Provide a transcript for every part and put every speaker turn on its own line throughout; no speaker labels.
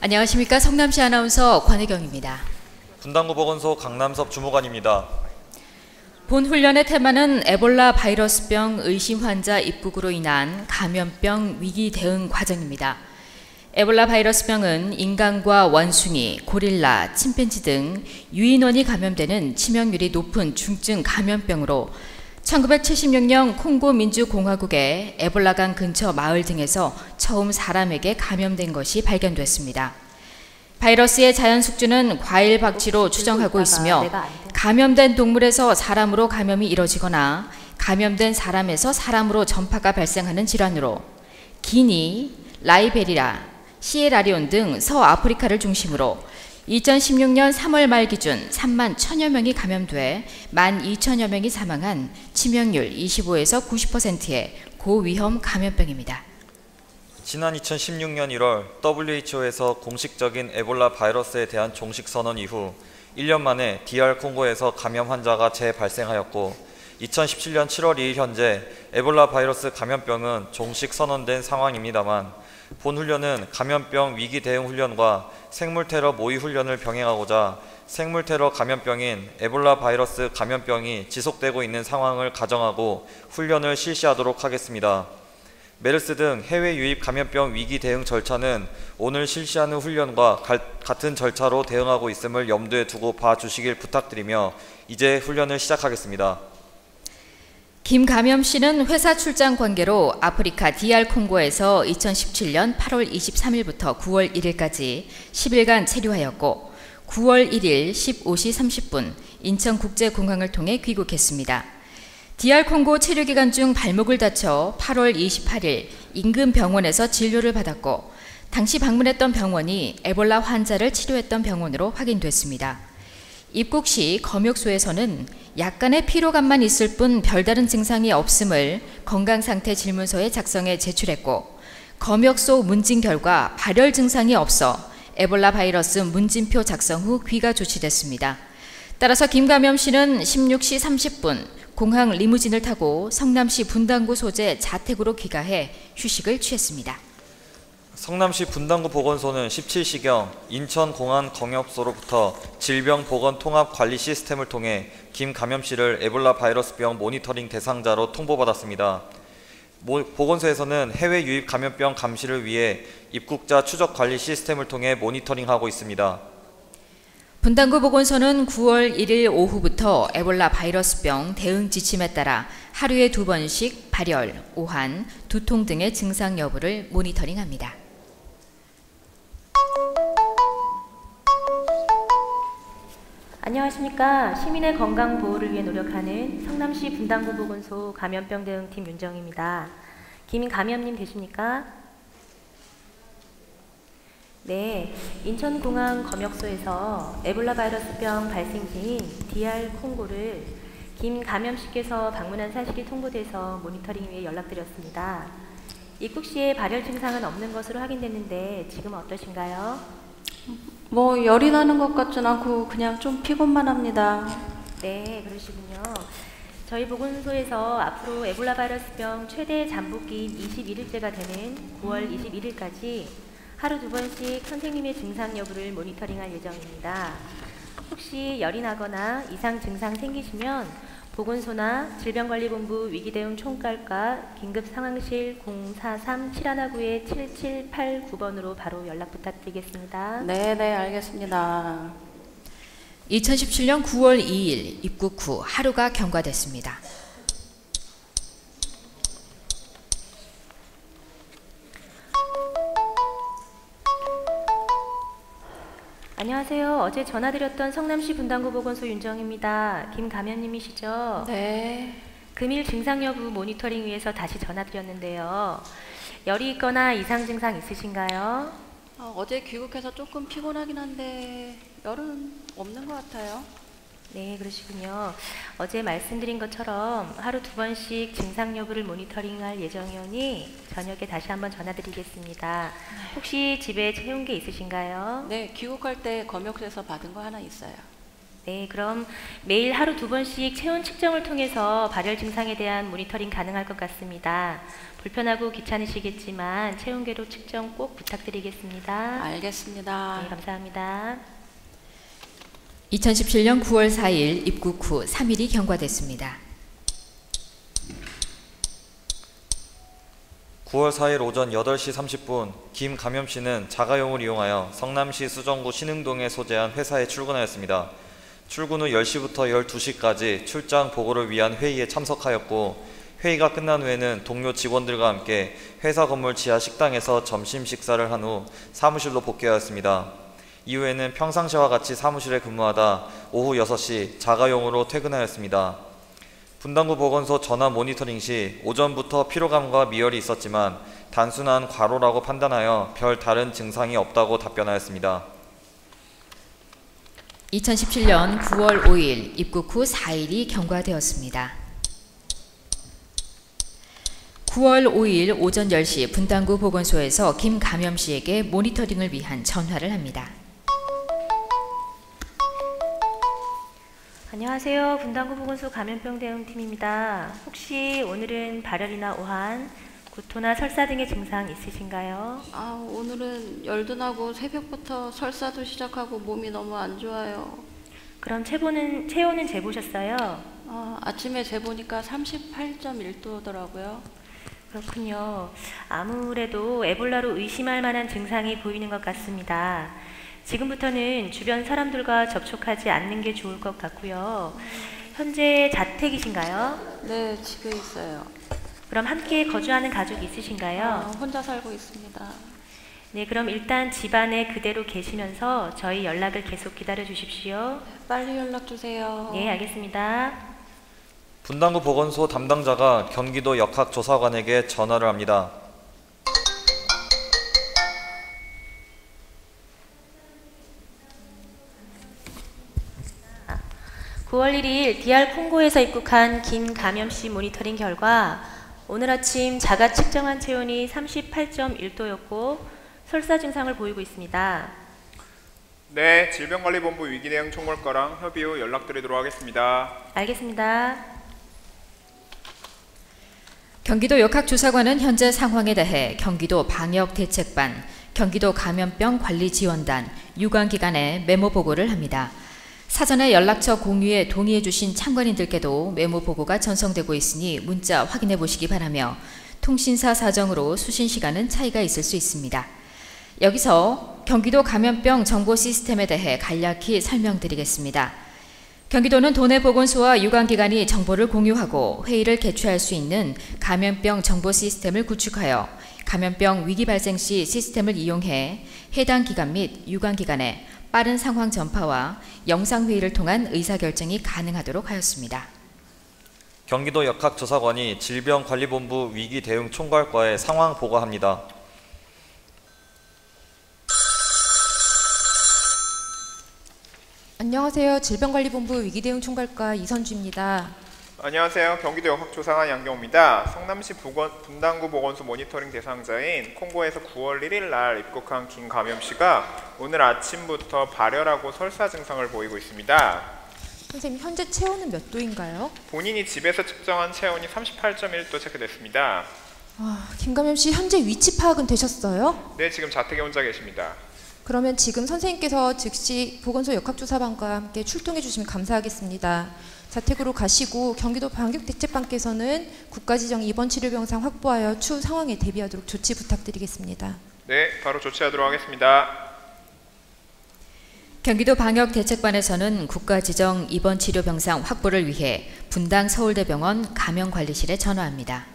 안녕하십니까. 성남시 아나운서 권혜경입니다.
분당구 보건소 강남섭 주무관입니다.
본 훈련의 테마는 에볼라 바이러스병 의심 환자 입국으로 인한 감염병 위기 대응 과정입니다. 에볼라 바이러스병은 인간과 원숭이, 고릴라, 침팬지 등 유인원이 감염되는 치명률이 높은 중증 감염병으로 1976년 콩고 민주공화국의 에볼라강 근처 마을 등에서 처음 사람에게 감염된 것이 발견됐습니다. 바이러스의 자연 숙주는 과일 박쥐로 추정하고 있으며 감염된 동물에서 사람으로 감염이 이뤄지거나 감염된 사람에서 사람으로 전파가 발생하는 질환으로 기니, 라이베리아, 시에라리온 등 서아프리카를 중심으로 2016년 3월 말 기준 3만 1천여 명이 감염돼 12,000여 명이 사망한 치명률 25에서 90%의 고위험 감염병입니다.
지난 2016년 1월 WHO에서 공식적인 에볼라 바이러스에 대한 종식 선언 이후 1년 만에 DR 콩고에서 감염 환자가 재발생하였고 2017년 7월 2일 현재 에볼라 바이러스 감염병은 종식 선언된 상황입니다만 본 훈련은 감염병 위기 대응 훈련과 생물테러 모의 훈련을 병행하고자 생물테러 감염병인 에볼라 바이러스 감염병이 지속되고 있는 상황을 가정하고 훈련을 실시하도록 하겠습니다. 메르스 등 해외 유입 감염병 위기 대응 절차는 오늘 실시하는 훈련과 같은 절차로 대응하고 있음을 염두에 두고 봐주시길 부탁드리며 이제 훈련을 시작하겠습니다.
김감염 씨는 회사 출장 관계로 아프리카 DR 콩고에서 2017년 8월 23일부터 9월 1일까지 10일간 체류하였고 9월 1일 15시 30분 인천국제공항을 통해 귀국했습니다. DR 콩고 체류 기간 중 발목을 다쳐 8월 28일 인근 병원에서 진료를 받았고 당시 방문했던 병원이 에볼라 환자를 치료했던 병원으로 확인됐습니다. 입국 시 검역소에서는 약간의 피로감만 있을 뿐 별다른 증상이 없음을 건강상태 질문서에 작성해 제출했고 검역소 문진 결과 발열 증상이 없어 에볼라 바이러스 문진표 작성 후 귀가 조치됐습니다. 따라서 김감염 씨는 16시 30분 공항 리무진을 타고 성남시 분당구 소재 자택으로 귀가해 휴식을 취했습니다.
성남시 분당구 보건소는 17시경 인천공안 검역소로부터 질병보건통합관리 시스템을 통해 김감염 씨를 에볼라 바이러스병 모니터링 대상자로 통보받았습니다. 보건소에서는 해외 유입 감염병 감시를 위해 입국자 추적 관리 시스템을 통해 모니터링하고 있습니다.
분당구 보건소는 9월 1일 오후부터 에볼라 바이러스병 대응 지침에 따라 하루에 2번씩 발열, 오한, 두통 등의 증상 여부를 모니터링합니다.
안녕하십니까. 시민의 건강 보호를 위해 노력하는 성남시 분당구 보건소 감염병 대응팀 윤정입니다. 김감염님 되십니까? 네, 인천공항 검역소에서 에볼라 바이러스병 발생지인 DR 콩고를 김감염 씨께서 방문한 사실이 통보돼서 모니터링 위해 연락드렸습니다. 입국 시에 발열 증상은 없는 것으로 확인됐는데 지금 어떠신가요?
열이 나는 것 같진 않고 그냥 좀 피곤만 합니다.
네, 그러시군요. 저희 보건소에서 앞으로 에볼라 바이러스병 최대 잠복기인 21일째가 되는 9월 21일까지 하루 2번씩 선생님의 증상 여부를 모니터링할 예정입니다. 혹시 열이 나거나 이상 증상 생기시면 보건소나 질병관리본부 위기대응 총괄과 긴급상황실 043-719-7789번으로 바로 연락 부탁드리겠습니다.
네, 알겠습니다.
2017년 9월 2일 입국 후 하루가 경과됐습니다.
안녕하세요. 어제 전화드렸던 성남시 분당구 보건소 윤정입니다. 김감염님이시죠?
네.
금일 증상 여부 모니터링 위해서 다시 전화드렸는데요. 열이 있거나 이상 증상 있으신가요?
어제 귀국해서 조금 피곤하긴 한데 열은 없는 것 같아요.
네, 그러시군요. 어제 말씀드린 것처럼 하루 2번씩 증상 여부를 모니터링할 예정이오니 저녁에 다시 한번 전화드리겠습니다. 혹시 집에 채운 게 있으신가요?
네, 귀국할 때 검역소에서 받은 거 하나 있어요.
네, 그럼 매일 하루 2번씩 체온 측정을 통해서 발열 증상에 대한 모니터링 가능할 것 같습니다. 불편하고 귀찮으시겠지만 체온계로 측정 꼭 부탁드리겠습니다.
알겠습니다.
네, 감사합니다.
2017년 9월 4일 입국 후 3일이 경과됐습니다.
9월 4일 오전 8시 30분 김감염 씨는 자가용을 이용하여 성남시 수정구 신흥동에 소재한 회사에 출근하였습니다. 출근 후 10시부터 12시까지 출장 보고를 위한 회의에 참석하였고, 회의가 끝난 후에는 동료 직원들과 함께 회사 건물 지하 식당에서 점심 식사를 한 후 사무실로 복귀하였습니다. 이후에는 평상시와 같이 사무실에 근무하다 오후 6시 자가용으로 퇴근하였습니다. 분당구 보건소 전화 모니터링 시 오전부터 피로감과 미열이 있었지만 단순한 과로라고 판단하여 별 다른 증상이 없다고 답변하였습니다.
2017년 9월 5일 입국 후 4일이 경과되었습니다. 9월 5일 오전 10시 분당구 보건소에서 김감염 씨에게 모니터링을 위한 전화를 합니다.
안녕하세요. 분당구 보건소 감염병 대응팀입니다. 혹시 오늘은 발열이나 오한, 구토나 설사 등의 증상 있으신가요?
오늘은 열도 나고 새벽부터 설사도 시작하고 몸이 너무 안 좋아요.
그럼 체온은 재보셨어요?
아침에 재보니까 38.1도더라고요.
그렇군요. 아무래도 에볼라로 의심할 만한 증상이 보이는 것 같습니다. 지금부터는 주변 사람들과 접촉하지 않는 게 좋을 것 같고요. 현재 자택이신가요?
네, 집에 있어요.
그럼 함께 거주하는 가족이 있으신가요?
혼자 살고 있습니다.
네, 그럼 일단 집안에 그대로 계시면서 저희 연락을 계속 기다려 주십시오.
빨리 연락 주세요.
네, 알겠습니다.
분당구 보건소 담당자가 경기도 역학조사관에게 전화를 합니다.
아, 9월 1일 DR 콩고에서 입국한 김감염 씨 모니터링 결과 오늘 아침 자가 측정한 체온이 38.1도였고 설사 증상을 보이고 있습니다.
네, 질병관리본부 위기대응 총괄과랑 협의 후 연락드리도록 하겠습니다.
알겠습니다.
경기도 역학조사관은 현재 상황에 대해 경기도 방역대책반, 경기도 감염병관리지원단, 유관기관에 메모 보고를 합니다. 사전에 연락처 공유에 동의해 주신 참관인들께도 메모 보고가 전송되고 있으니 문자 확인해 보시기 바라며 통신사 사정으로 수신 시간은 차이가 있을 수 있습니다. 여기서 경기도 감염병 정보 시스템에 대해 간략히 설명드리겠습니다. 경기도는 도내 보건소와 유관기관이 정보를 공유하고 회의를 개최할 수 있는 감염병 정보 시스템을 구축하여 감염병 위기 발생 시 시스템을 이용해 해당 기관 및 유관기관에 빠른 상황 전파와 영상회의를 통한 의사결정이 가능하도록 하였습니다.
경기도 역학조사관이 질병관리본부 위기대응총괄과에 상황 보고합니다.
안녕하세요. 질병관리본부 위기대응총괄과 이선주입니다.
안녕하세요. 경기도 역학조사관 양경호입니다. 성남시 분당구 보건소 모니터링 대상자인 콩고에서 9월 1일 날 입국한 김감염 씨가 오늘 아침부터 발열하고 설사 증상을 보이고 있습니다.
선생님, 현재 체온은 몇 도인가요?
본인이 집에서 측정한 체온이 38.1도 체크됐습니다.
김감염 씨 현재 위치 파악은 되셨어요?
네, 지금 자택에 혼자 계십니다.
그러면 지금 선생님께서 즉시 보건소 역학조사반과 함께 출동해 주시면 감사하겠습니다. 자택으로 가시고 경기도 방역대책반께서는 국가지정 입원 치료병상 확보하여 추후 상황에 대비하도록 조치 부탁드리겠습니다.
네, 바로 조치하도록 하겠습니다.
경기도 방역대책반에서는 국가지정 입원 치료병상 확보를 위해 분당 서울대병원 감염관리실에 전화합니다.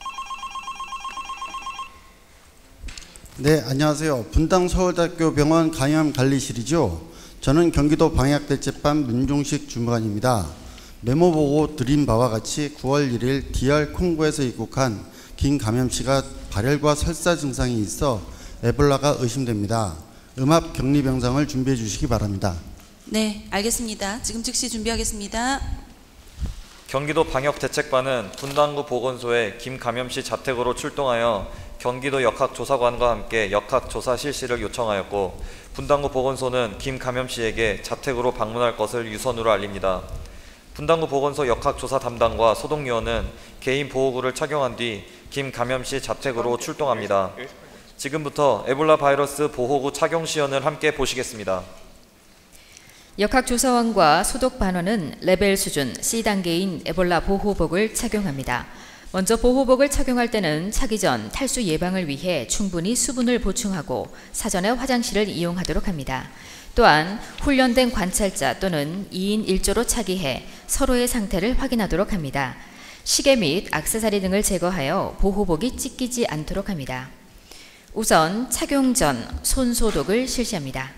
네, 안녕하세요. 분당 서울대학교 병원 감염관리실이죠. 저는 경기도 방역대책반 문종식 주무관입니다. 메모 보고 드린 바와 같이 9월 1일 DR 콩고에서 입국한 김감염 씨가 발열과 설사 증상이 있어 에볼라가 의심됩니다. 음압 격리 병상을 준비해 주시기 바랍니다.
네, 알겠습니다. 지금 즉시 준비하겠습니다.
경기도 방역대책반은 분당구 보건소에 김감염씨 자택으로 출동하여 경기도 역학조사관과 함께 역학조사 실시를 요청하였고, 분당구 보건소는 김감염씨에게 자택으로 방문할 것을 유선으로 알립니다. 분당구 보건소 역학조사 담당과 소독요원은 개인 보호구를 착용한 뒤 김감염씨 자택으로 출동합니다. 지금부터 에볼라 바이러스 보호구 착용 시연을 함께 보시겠습니다.
역학조사원과 소독반원은 레벨 수준 C단계인 에볼라 보호복을 착용합니다. 먼저 보호복을 착용할 때는 차기 전 탈수 예방을 위해 충분히 수분을 보충하고 사전에 화장실을 이용하도록 합니다. 또한 훈련된 관찰자 또는 2인 1조로 차기해 서로의 상태를 확인하도록 합니다. 시계 및 액세서리 등을 제거하여 보호복이 찢기지 않도록 합니다. 우선 착용 전 손 소독을 실시합니다.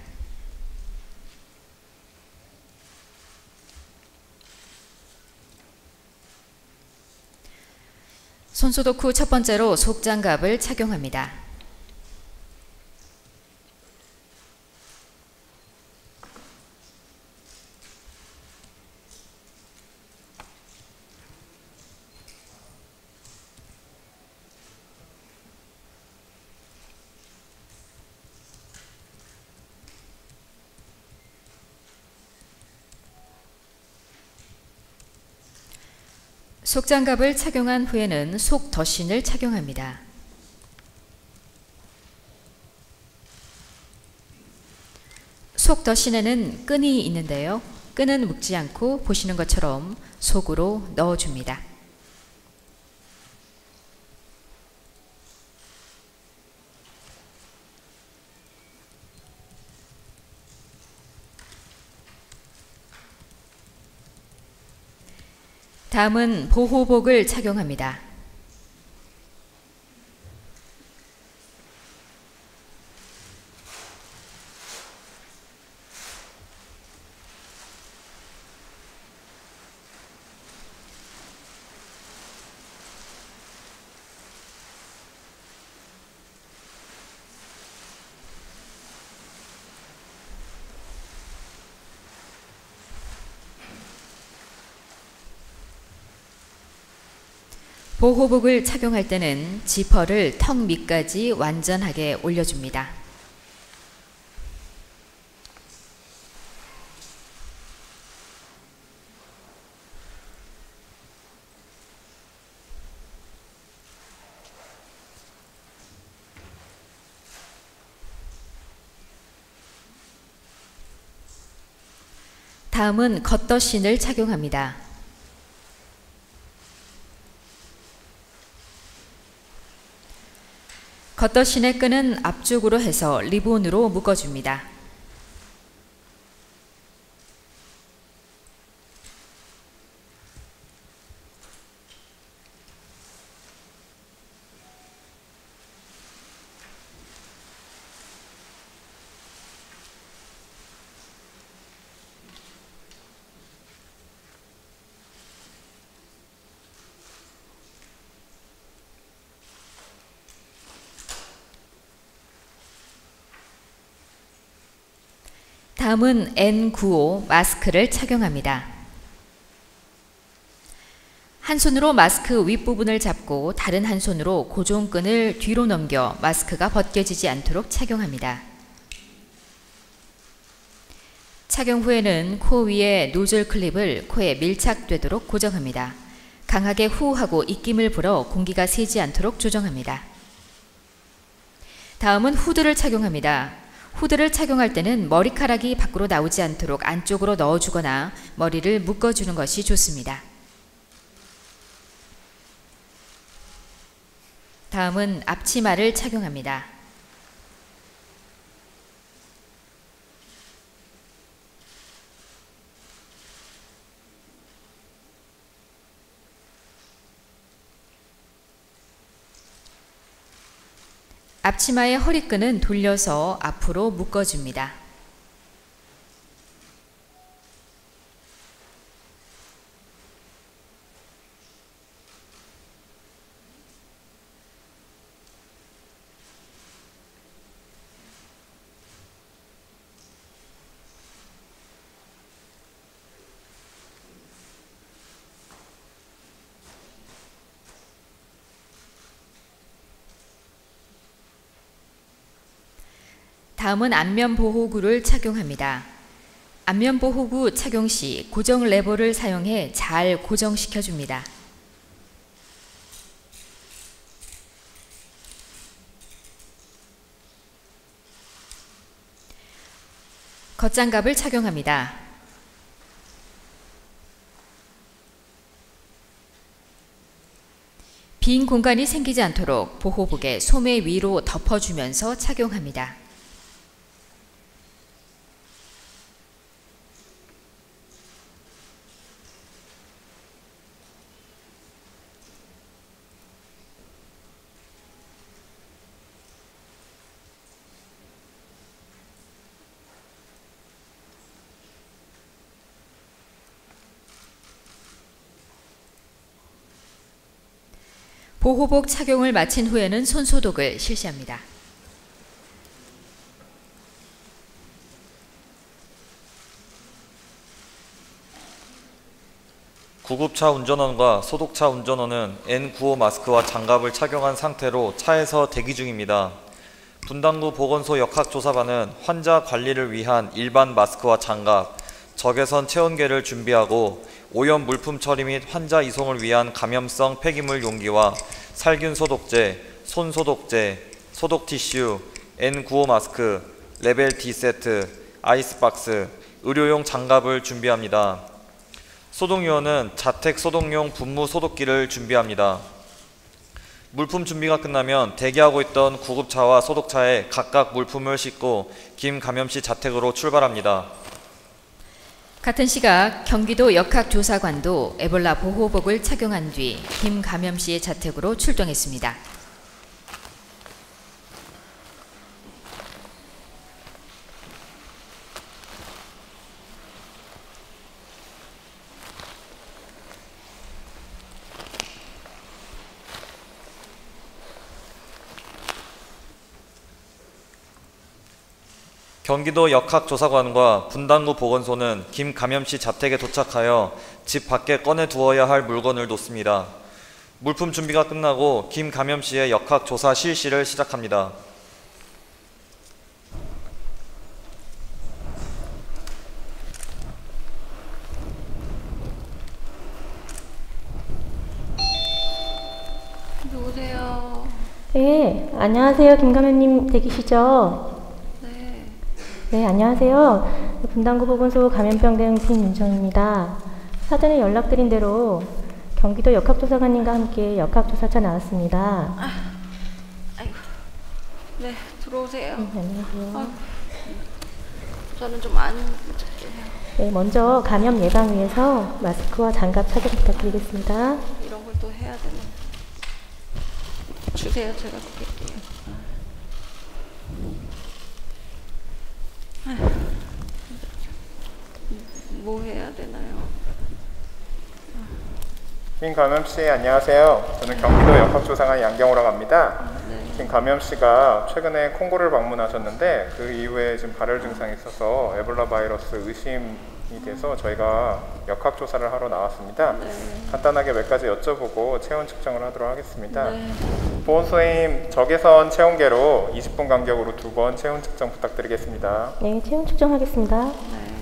손소독 후 첫 번째로 속장갑을 착용합니다. 속장갑을 착용한 후에는 속더신을 착용합니다. 속더신에는 끈이 있는데요. 끈은 묶지 않고 보시는 것처럼 속으로 넣어줍니다. 다음은 보호복을 착용합니다. 보호복을 착용할 때는 지퍼를 턱 밑까지 완전하게 올려줍니다. 다음은 겉더신을 착용합니다. 겉더신의 끈은 앞쪽으로 해서 리본으로 묶어줍니다. 다음은 N95 마스크를 착용합니다. 한 손으로 마스크 윗부분을 잡고 다른 한 손으로 고정끈을 뒤로 넘겨 마스크가 벗겨지지 않도록 착용합니다. 착용 후에는 코 위에 노즐 클립을 코에 밀착되도록 고정합니다. 강하게 후하고 입김을 불어 공기가 새지 않도록 조정합니다. 다음은 후드를 착용합니다. 후드를 착용할 때는 머리카락이 밖으로 나오지 않도록 안쪽으로 넣어주거나 머리를 묶어주는 것이 좋습니다. 다음은 앞치마를 착용합니다. 앞치마의 허리끈은 돌려서 앞으로 묶어줍니다. 다음은 안면보호구를 착용합니다. 안면보호구 착용 시 고정 레버를 사용해 잘 고정시켜줍니다. 겉장갑을 착용합니다. 빈 공간이 생기지 않도록 보호복에 소매 위로 덮어주면서 착용합니다. 보호복 착용을 마친 후에는 손소독을 실시합니다.
구급차 운전원과 소독차 운전원은 N95 마스크와 장갑을 착용한 상태로 차에서 대기 중입니다. 분당구 보건소 역학조사반은 환자 관리를 위한 일반 마스크와 장갑, 적외선 체온계를 준비하고 오염 물품 처리 및 환자 이송을 위한 감염성 폐기물 용기와 살균 소독제, 손 소독제, 소독 티슈, N95 마스크, 레벨 D 세트, 아이스박스, 의료용 장갑을 준비합니다. 소독요원은 자택 소독용 분무 소독기를 준비합니다. 물품 준비가 끝나면 대기하고 있던 구급차와 소독차에 각각 물품을 싣고 김 감염씨 자택으로 출발합니다.
같은 시각 경기도 역학조사관도 에볼라 보호복을 착용한 뒤 김 감염씨의 자택으로 출동했습니다.
경기도 역학조사관과 분당구 보건소는 김 감염씨 자택에 도착하여 집 밖에 꺼내 두어야 할 물건을 놓습니다. 물품 준비가 끝나고 김 감염씨의 역학조사 실시를 시작합니다.
누구세요?
네, 안녕하세요. 김감염님 댁이시죠? 네, 안녕하세요. 분당구 보건소 감염병 대응팀 윤정입니다. 사전에 연락드린 대로 경기도 역학조사관님과 함께 역학조사차 나왔습니다.
아이고. 네, 들어오세요.
네, 안녕하세요.
저는 좀 안...
네, 먼저 감염 예방 위해서 마스크와 장갑 착용 부탁드리겠습니다.
이런 걸 또 해야 되나? 주세요, 제가 드릴게요. 뭐 해야 되나요?
김 감염씨 안녕하세요. 저는 경기도 역학조사관 양경호라고 합니다.
네.
김 감염씨가 최근에 콩고를 방문하셨는데 그 이후에 지금 발열 증상이 있어서 에볼라 바이러스 의심이 돼서 저희가 역학조사를 하러 나왔습니다.
네.
간단하게 몇 가지 여쭤보고 체온 측정을 하도록 하겠습니다.
네.
보건소님 적외선 체온계로 20분 간격으로 2번 체온 측정 부탁드리겠습니다.
네, 체온 측정하겠습니다.
네.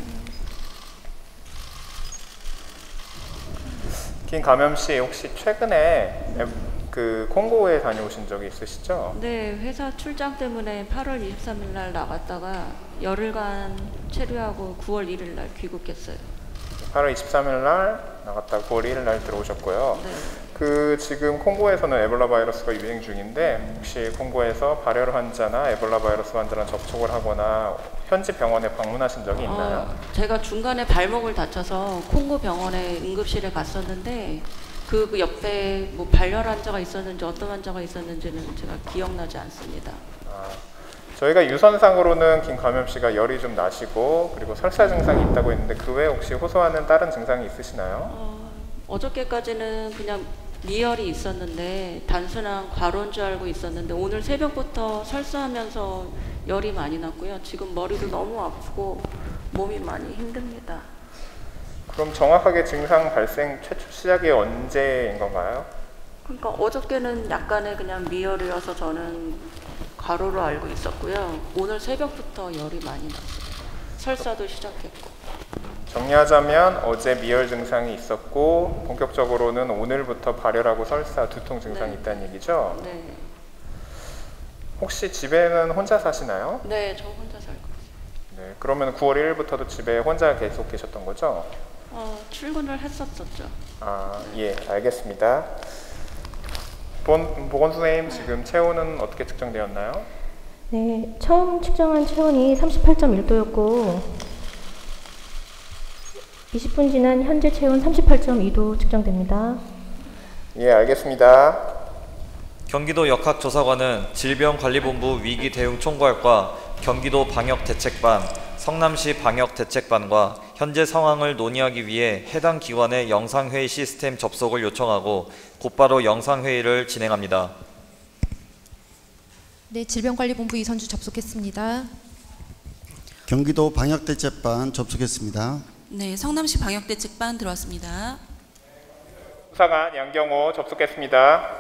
김 감염씨 혹시 최근에 그 콩고에 다녀오신 적이 있으시죠?
네, 회사 출장 때문에 8월 23일 날 나갔다가 열흘간 체류하고 9월 1일 날 귀국했어요.
8월 23일 날 나갔다가 9월 1일 날 들어오셨고요.
네.
그 지금 콩고에서는 에볼라 바이러스가 유행 중인데 혹시 콩고에서 발열 환자나 에볼라 바이러스 환자랑 접촉을 하거나 현지 병원에 방문하신 적이 있나요?
제가 중간에 발목을 다쳐서 콩고 병원에 응급실에 갔었는데 그 옆에 뭐 발열 환자가 있었는지 어떤 환자가 있었는지는 제가 기억나지 않습니다.
저희가 유선상으로는 김 감염씨가 열이 좀 나시고 그리고 설사 증상이 있다고 했는데 그 외에 혹시 호소하는 다른 증상이 있으시나요?
어저께까지는 그냥 미열이 있었는데 단순한 과로인 줄 알고 있었는데 오늘 새벽부터 설사하면서 열이 많이 났고요. 지금 머리도 너무 아프고 몸이 많이 힘듭니다.
그럼 정확하게 증상 발생 최초 시작이 언제인 건가요?
그러니까 어저께는 약간의 그냥 미열이어서 저는 과로로 알고 있었고요. 오늘 새벽부터 열이 많이 났어요. 설사도 시작했고.
정리하자면 어제 미열 증상이 있었고 본격적으로는 오늘부터 발열하고 설사, 두통 증상이
네.
있다는 얘기죠?
네.
혹시 집에는 혼자 사시나요?
네, 저 혼자 살고 있어요.
네, 그러면 9월 1일부터도 집에 혼자 계속 계셨던 거죠?
출근을 했었었죠.
아, 예, 알겠습니다. 보건소 선생님, 지금 체온은 어떻게 측정되었나요?
네, 처음 측정한 체온이 38.1도였고 20분 지난 현재 체온 38.2도 측정됩니다.
예, 알겠습니다.
경기도 역학조사관은 질병관리본부 위기대응총괄과 경기도 방역대책반, 성남시 방역대책반과 현재 상황을 논의하기 위해 해당 기관의 영상회의 시스템 접속을 요청하고 곧바로 영상회의를 진행합니다.
네, 질병관리본부 이선주 접속했습니다.
경기도 방역대책반 접속했습니다.
네, 성남시 방역대책반 들어왔습니다.
수사관 양경호 접속했습니다.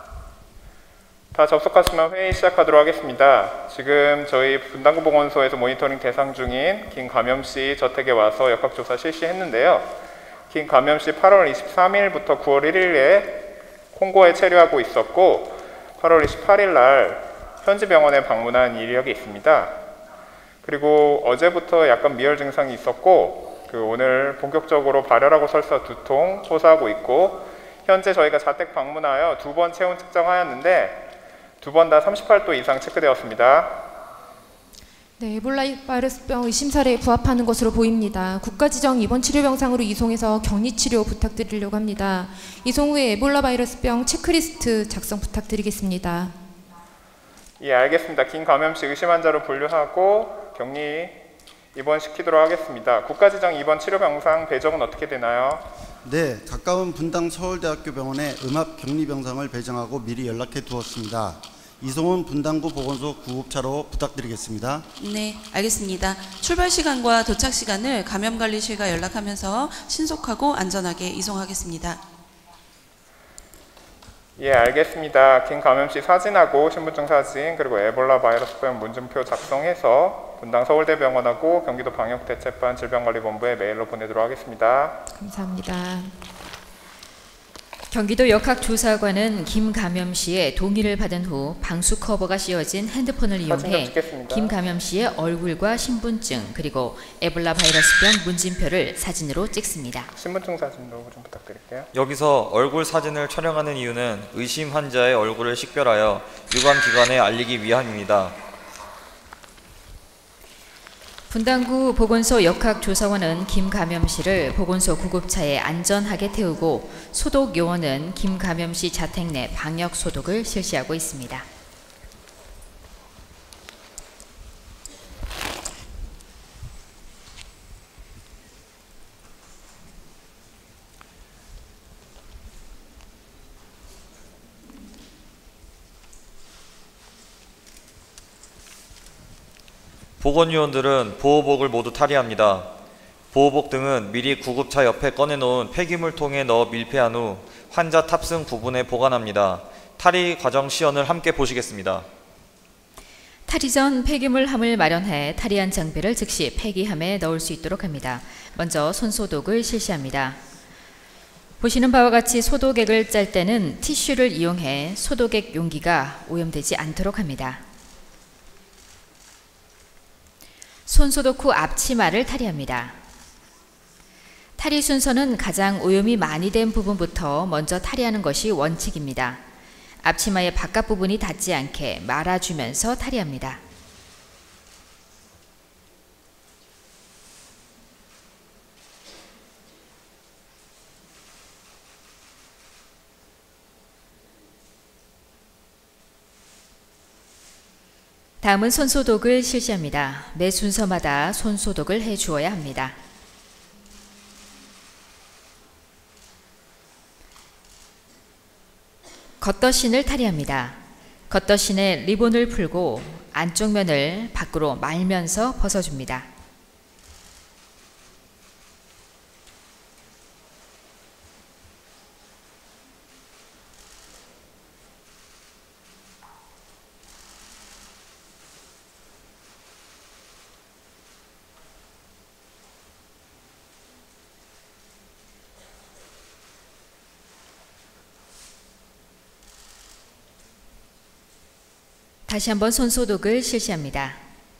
다 접속하시면 회의 시작하도록 하겠습니다. 지금 저희 분당구 보건소에서 모니터링 대상 중인 김감염씨 저택에 와서 역학조사 실시했는데요. 김감염씨 8월 23일부터 9월 1일에 콩고에 체류하고 있었고 8월 28일 날 현지 병원에 방문한 이력이 있습니다. 그리고 어제부터 약간 미열 증상이 있었고 오늘 본격적으로 발열하고 설사, 두통, 호소하고 있고 현재 저희가 자택 방문하여 2번 체온 측정하였는데 2번 다 38도 이상 체크되었습니다.
네, 에볼라 바이러스병 의심 사례에 부합하는 것으로 보입니다. 국가지정 입원 치료병상으로 이송해서 격리치료 부탁드리려고 합니다. 이송 후에 에볼라 바이러스병 체크리스트 작성 부탁드리겠습니다.
예, 알겠습니다. 김감염씨 의심 환자로 분류하고 격리 입원시키도록 하겠습니다. 국가지정 입원 치료병상 배정은 어떻게 되나요?
네, 가까운 분당 서울대학교 병원에 음압 격리병상을 배정하고 미리 연락해 두었습니다. 이송은 분당구 보건소 구급차로 부탁드리겠습니다.
네, 알겠습니다. 출발 시간과 도착 시간을 감염관리실과 연락하면서 신속하고 안전하게 이송하겠습니다.
예, 알겠습니다. 김감염씨 사진하고 신분증 사진 그리고 에볼라 바이러스병 문진표 작성해서 분당 서울대병원하고 경기도 방역대책반 질병관리본부에 메일로 보내도록 하겠습니다.
감사합니다.
경기도 역학조사관은 김감염 씨의 동의를 받은 후 방수 커버가 씌워진 핸드폰을 이용해 김감염 씨의 얼굴과 신분증 그리고 에볼라 바이러스병 문진표를 사진으로 찍습니다.
신분증 사진도 좀 부탁드릴게요.
여기서 얼굴 사진을 촬영하는 이유는 의심 환자의 얼굴을 식별하여 유관기관에 알리기 위함입니다.
분당구 보건소 역학조사원은 김감염 씨를 보건소 구급차에 안전하게 태우고 소독 요원은 김감염 씨 자택 내 방역 소독을 실시하고 있습니다.
보건요원들은 보호복을 모두 탈의합니다. 보호복 등은 미리 구급차 옆에 꺼내놓은 폐기물통에 넣어 밀폐한 후 환자 탑승 부분에 보관합니다. 탈의 과정 시연을 함께 보시겠습니다.
탈의 전 폐기물함을 마련해 탈의한 장비를 즉시 폐기함에 넣을 수 있도록 합니다. 먼저 손소독을 실시합니다. 보시는 바와 같이 소독액을 짤 때는 티슈를 이용해 소독액 용기가 오염되지 않도록 합니다. 손소독 후 앞치마를 탈의합니다. 탈의 순서는 가장 오염이 많이 된 부분부터 먼저 탈의하는 것이 원칙입니다. 앞치마의 바깥 부분이 닿지 않게 말아주면서 탈의합니다. 다음은 손소독을 실시합니다. 매 순서마다 손소독을 해주어야 합니다. 겉덧신을 탈의합니다. 겉덧신에 리본을 풀고 안쪽 면을 밖으로 말면서 벗어줍니다. 다시 한번 손소독을 실시합니다.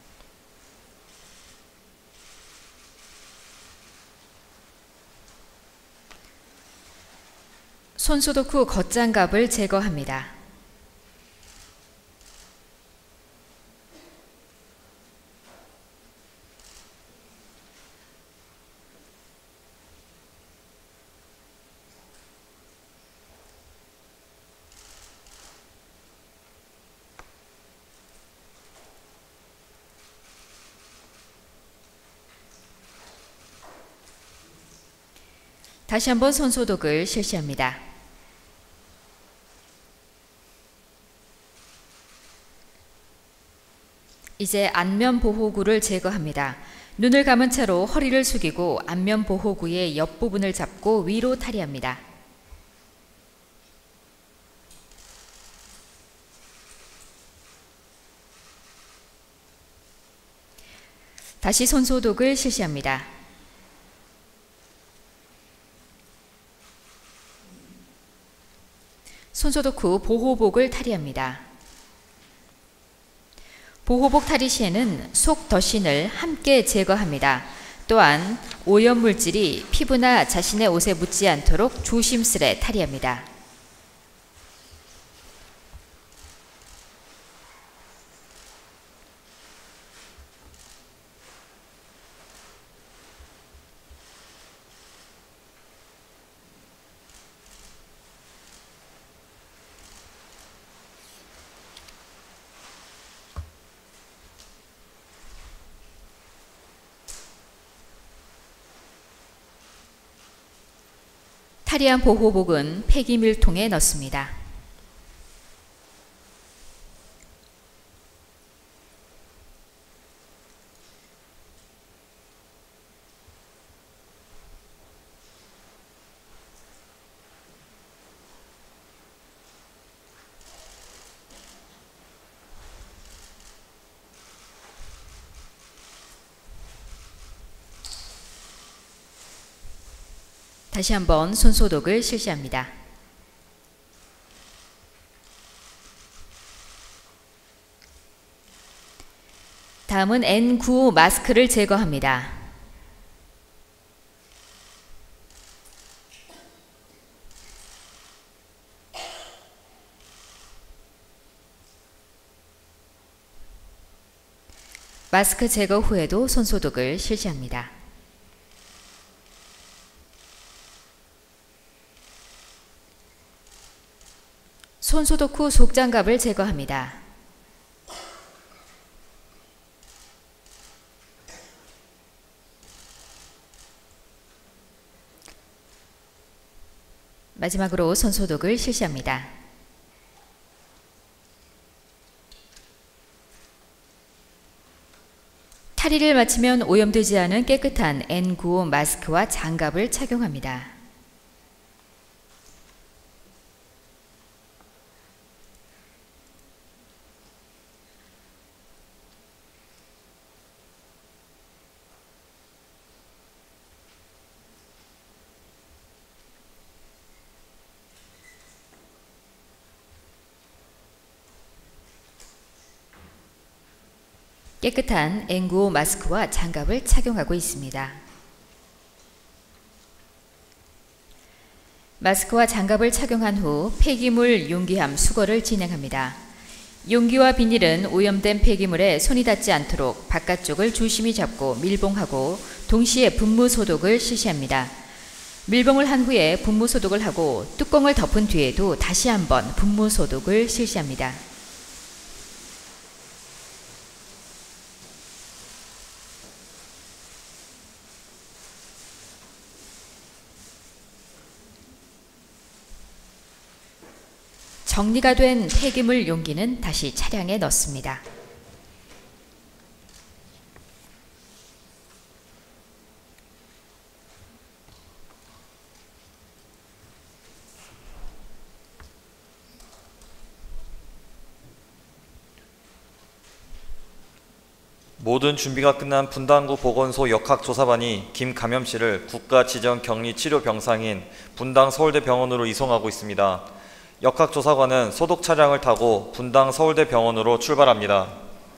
손소독 후 겉장갑을 제거합니다. 다시 한번 손소독을 실시합니다. 이제 안면 보호구를 제거합니다. 눈을 감은 채로 허리를 숙이고 안면 보호구의 옆부분을 잡고 위로 탈의합니다. 다시 손소독을 실시합니다. 손소독 후 보호복을 탈의합니다. 보호복 탈의 시에는 속 더신을 함께 제거합니다. 또한 오염물질이 피부나 자신의 옷에 묻지 않도록 조심스레 탈의합니다. 탈의한 보호복은 폐기물통에 넣습니다. 다시 한번 손소독을 실시합니다. 다음은 N95 마스크를 제거합니다. 마스크 제거 후에도 손소독을 실시합니다. 손소독 후 속장갑을 제거합니다. 마지막으로 손소독을 실시합니다. 탈의를 마치면 오염되지 않은 깨끗한 N95 마스크와 장갑을 착용합니다. 깨끗한 N95 마스크와 장갑을 착용하고 있습니다. 마스크와 장갑을 착용한 후 폐기물 용기함 수거를 진행합니다. 용기와 비닐은 오염된 폐기물에 손이 닿지 않도록 바깥쪽을 조심히 잡고 밀봉하고 동시에 분무 소독을 실시합니다. 밀봉을 한 후에 분무 소독을 하고 뚜껑을 덮은 뒤에도 다시 한번 분무 소독을 실시합니다. 정리가 된 폐기물 용기는 다시 차량에 넣습니다.
모든 준비가 끝난 분당구 보건소 역학조사반이 김감염 씨를 국가지정격리치료병상인 분당 서울대병원으로 이송하고 있습니다. 역학조사관은 소독 차량을 타고 분당 서울대병원으로 출발합니다.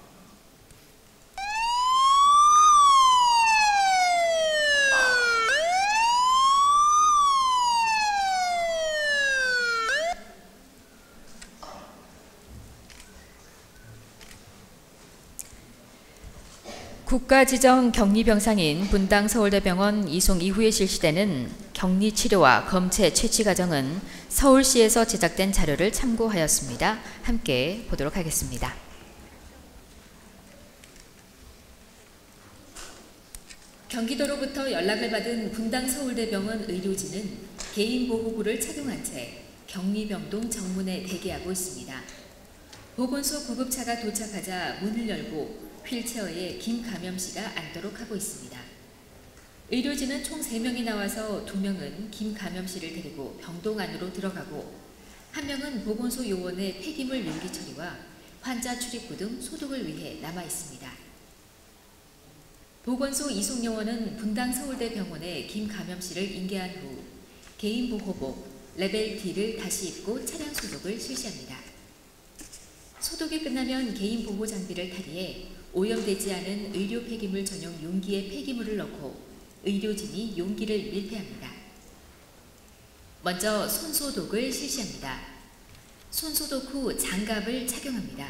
국가지정 격리병상인 분당 서울대병원 이송 이후에 실시되는 격리치료와 검체 채취 과정은 서울시에서 제작된 자료를 참고하였습니다. 함께 보도록 하겠습니다. 경기도로부터 연락을 받은 분당 서울대병원 의료진은 개인보호구를 착용한 채 격리병동 정문에 대기하고 있습니다. 보건소 구급차가 도착하자 문을 열고 휠체어에 김감염 씨가 앉도록 하고 있습니다. 의료진은 총 3명이 나와서 2명은 김감염 씨를 데리고 병동 안으로 들어가고 1명은 보건소 요원의 폐기물 용기 처리와 환자 출입구 등 소독을 위해 남아 있습니다. 보건소 이송 요원은 분당 서울대병원에 김감염 씨를 인계한 후 개인 보호복 레벨 D를 다시 입고 차량 소독을 실시합니다. 소독이 끝나면 개인 보호 장비를 탈의해 오염되지 않은 의료 폐기물 전용 용기에 폐기물을 넣고 의료진이 용기를 밀폐합니다. 먼저 손소독을 실시합니다. 손소독 후 장갑을 착용합니다.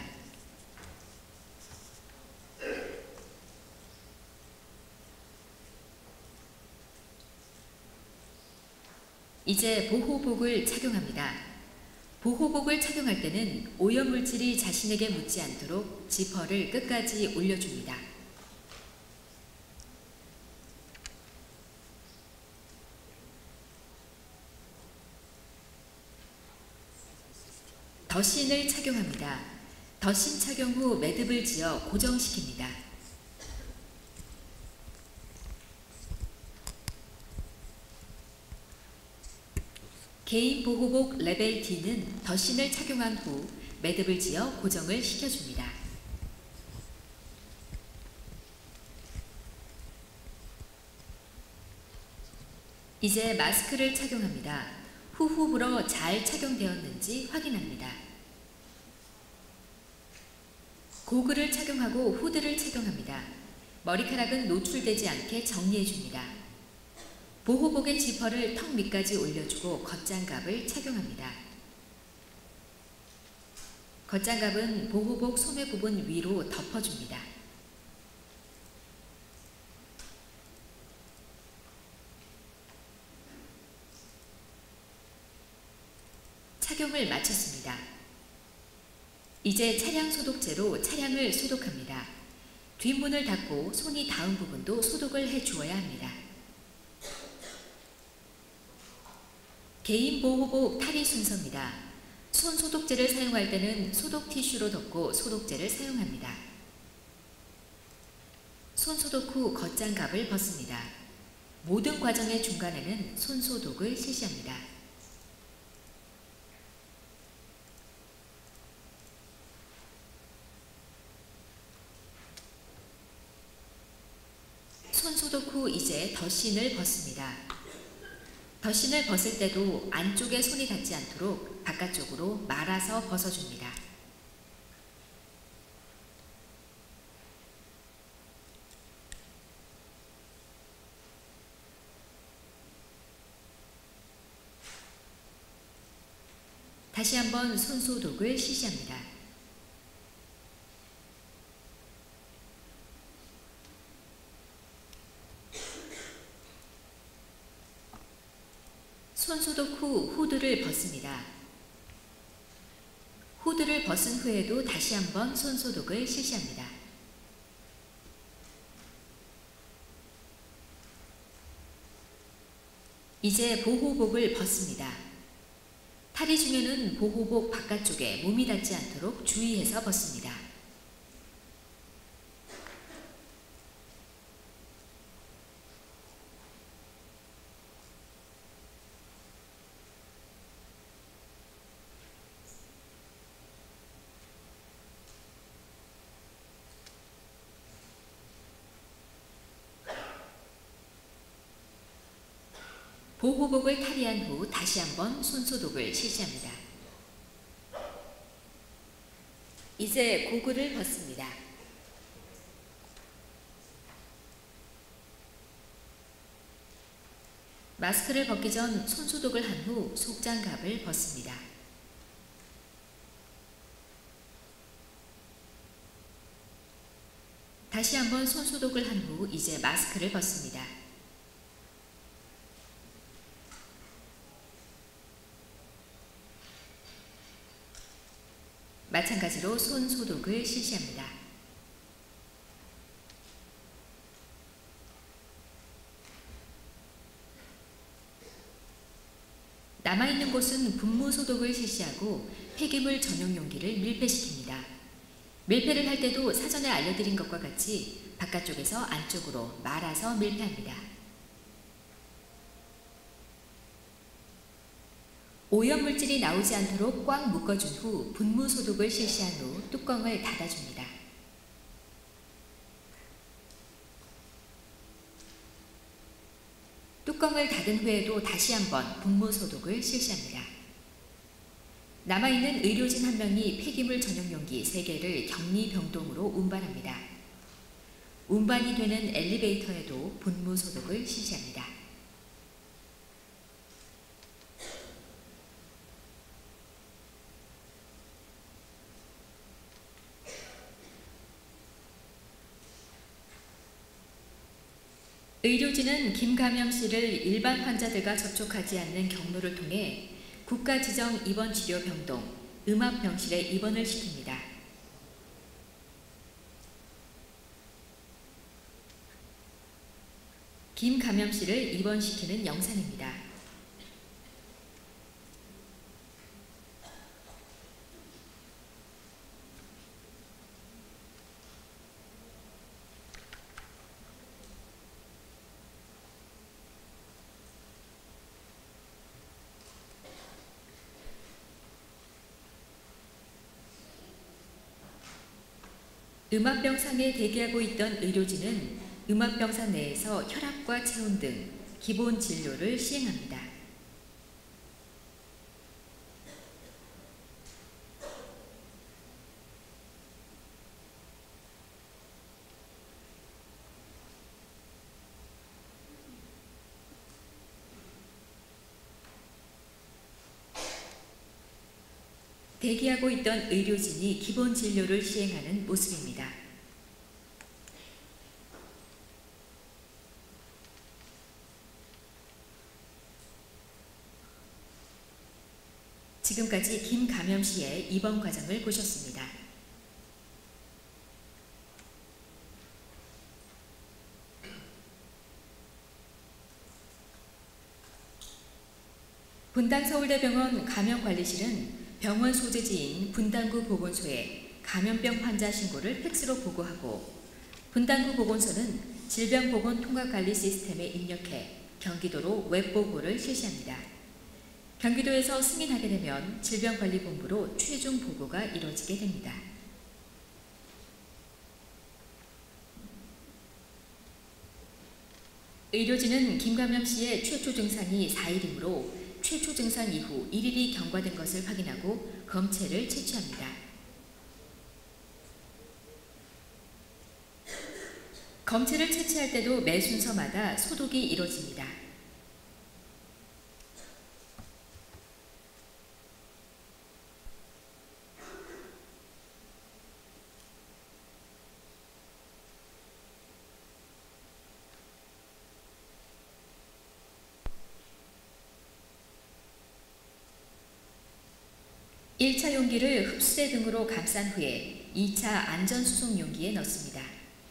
이제 보호복을 착용합니다. 보호복을 착용할 때는 오염물질이 자신에게 묻지 않도록 지퍼를 끝까지 올려줍니다. 덧신을 착용합니다. 덧신 착용 후 매듭을 지어 고정시킵니다. 개인 보호복 레벨 D는 덧신을 착용한 후 매듭을 지어 고정을 시켜줍니다. 이제 마스크를 착용합니다. 후후 불어 잘 착용되었는지 확인합니다. 고글을 착용하고 후드를 착용합니다. 머리카락은 노출되지 않게 정리해줍니다. 보호복의 지퍼를 턱 밑까지 올려주고 겉장갑을 착용합니다. 겉장갑은 보호복 소매 부분 위로 덮어줍니다. 착용을 마쳤습니다. 이제 차량 소독제로 차량을 소독합니다. 뒷문을 닫고 손이 닿은 부분도 소독을 해주어야 합니다. 개인 보호복 탈의 순서입니다. 손 소독제를 사용할 때는 소독 티슈로 덮고 소독제를 사용합니다. 손 소독 후 겉장갑을 벗습니다. 모든 과정의 중간에는 손 소독을 실시합니다. 손 소독 후 이제 덧신을 벗습니다. 덧신을 벗을 때도 안쪽에 손이 닿지 않도록 바깥쪽으로 말아서 벗어줍니다. 다시 한번 손 소독을 실시합니다. 손 소독 후 후드를 벗습니다. 후드를 벗은 후에도 다시 한번 손 소독을 실시합니다. 이제 보호복을 벗습니다. 탈의 중에는 보호복 바깥쪽에 몸이 닿지 않도록 주의해서 벗습니다. 보호복을 탈의한 후 다시 한번 손소독을 실시합니다. 이제 고글을 벗습니다. 마스크를 벗기 전 손소독을 한 후 속장갑을 벗습니다. 다시 한번 손소독을 한 후 이제 마스크를 벗습니다. 마찬가지로 손소독을 실시합니다. 남아있는 곳은 분무 소독을 실시하고 폐기물 전용 용기를 밀폐시킵니다. 밀폐를 할 때도 사전에 알려드린 것과 같이 바깥쪽에서 안쪽으로 말아서 밀폐합니다. 오염물질이 나오지 않도록 꽉 묶어준 후 분무 소독을 실시한 후 뚜껑을 닫아줍니다. 뚜껑을 닫은 후에도 다시 한번 분무 소독을 실시합니다. 남아있는 의료진 한 명이 폐기물 전용 용기 3개를 격리 병동으로 운반합니다. 운반이 되는 엘리베이터에도 분무 소독을 실시합니다. 의료진은 김감염 씨를 일반 환자들과 접촉하지 않는 경로를 통해 국가 지정 입원 치료 병동 음압병실에 입원을 시킵니다. 김감염 씨를 입원시키는 영상입니다. 음압병상에 대기하고 있던 의료진은 음압병상 내에서 혈압과 체온 등 기본 진료를 시행합니다. 대기하고 있던 의료진이 기본 진료를 시행하는 모습입니다. 지금까지 김감염 씨의 입원 과정을 보셨습니다. 분당서울대병원 감염관리실은 병원 소재지인 분당구 보건소에 감염병 환자 신고를 팩스로 보고하고 분당구 보건소는 질병보건통합관리 시스템에 입력해 경기도로 웹보고를 실시합니다. 경기도에서 승인하게 되면 질병관리본부로 최종 보고가 이루어지게 됩니다. 의료진은 김감염 씨의 최초 증상이 4일이므로 최초 증상 이후 1일이 경과된 것을 확인하고 검체를 채취합니다. 검체를 채취할 때도 매 순서마다 소독이 이루어집니다. (1차) 용기를 흡수대 등으로 감싼 후에 2차 안전수송 용기에 넣습니다.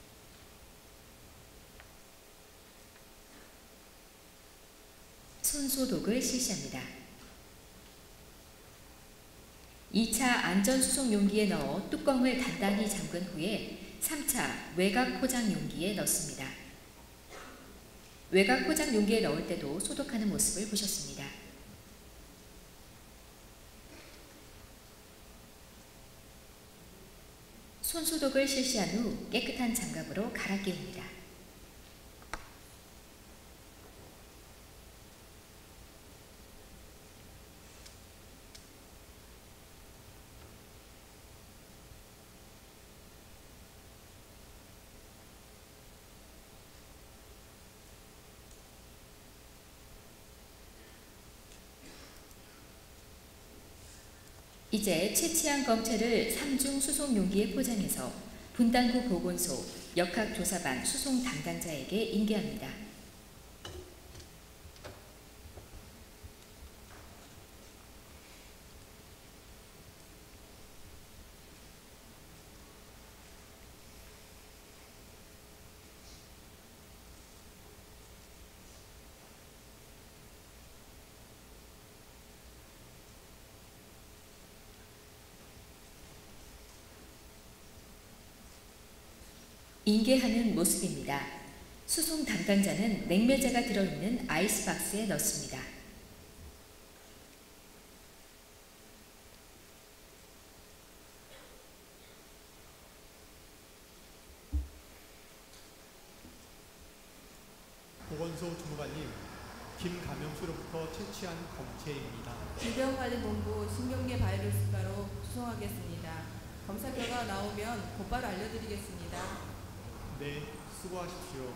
손소독을 실시합니다. 2차 안전수송 용기에 넣어 뚜껑을 단단히 잠근 후에 3차 외곽 포장 용기에 넣습니다. 외곽 포장 용기에 넣을 때도 소독하는 모습을 보셨습니다. 손소독을 실시한 후 깨끗한 장갑으로 갈아 끼웁니다. 이제 채취한 검체를 3중 수송 용기에 포장해서 분당구 보건소 역학조사반 수송 담당자에게 인계합니다. 인계하는 모습입니다. 수송 담당자는 냉매제가 들어있는 아이스박스에 넣습니다.
보건소 주무관님, 김감염수로부터 채취한 검체입니다.
질병관리본부 신경계 바이러스가로 수송하겠습니다. 검사 결과 나오면 곧바로 알려드리겠습니다.
네, 수고하십시오.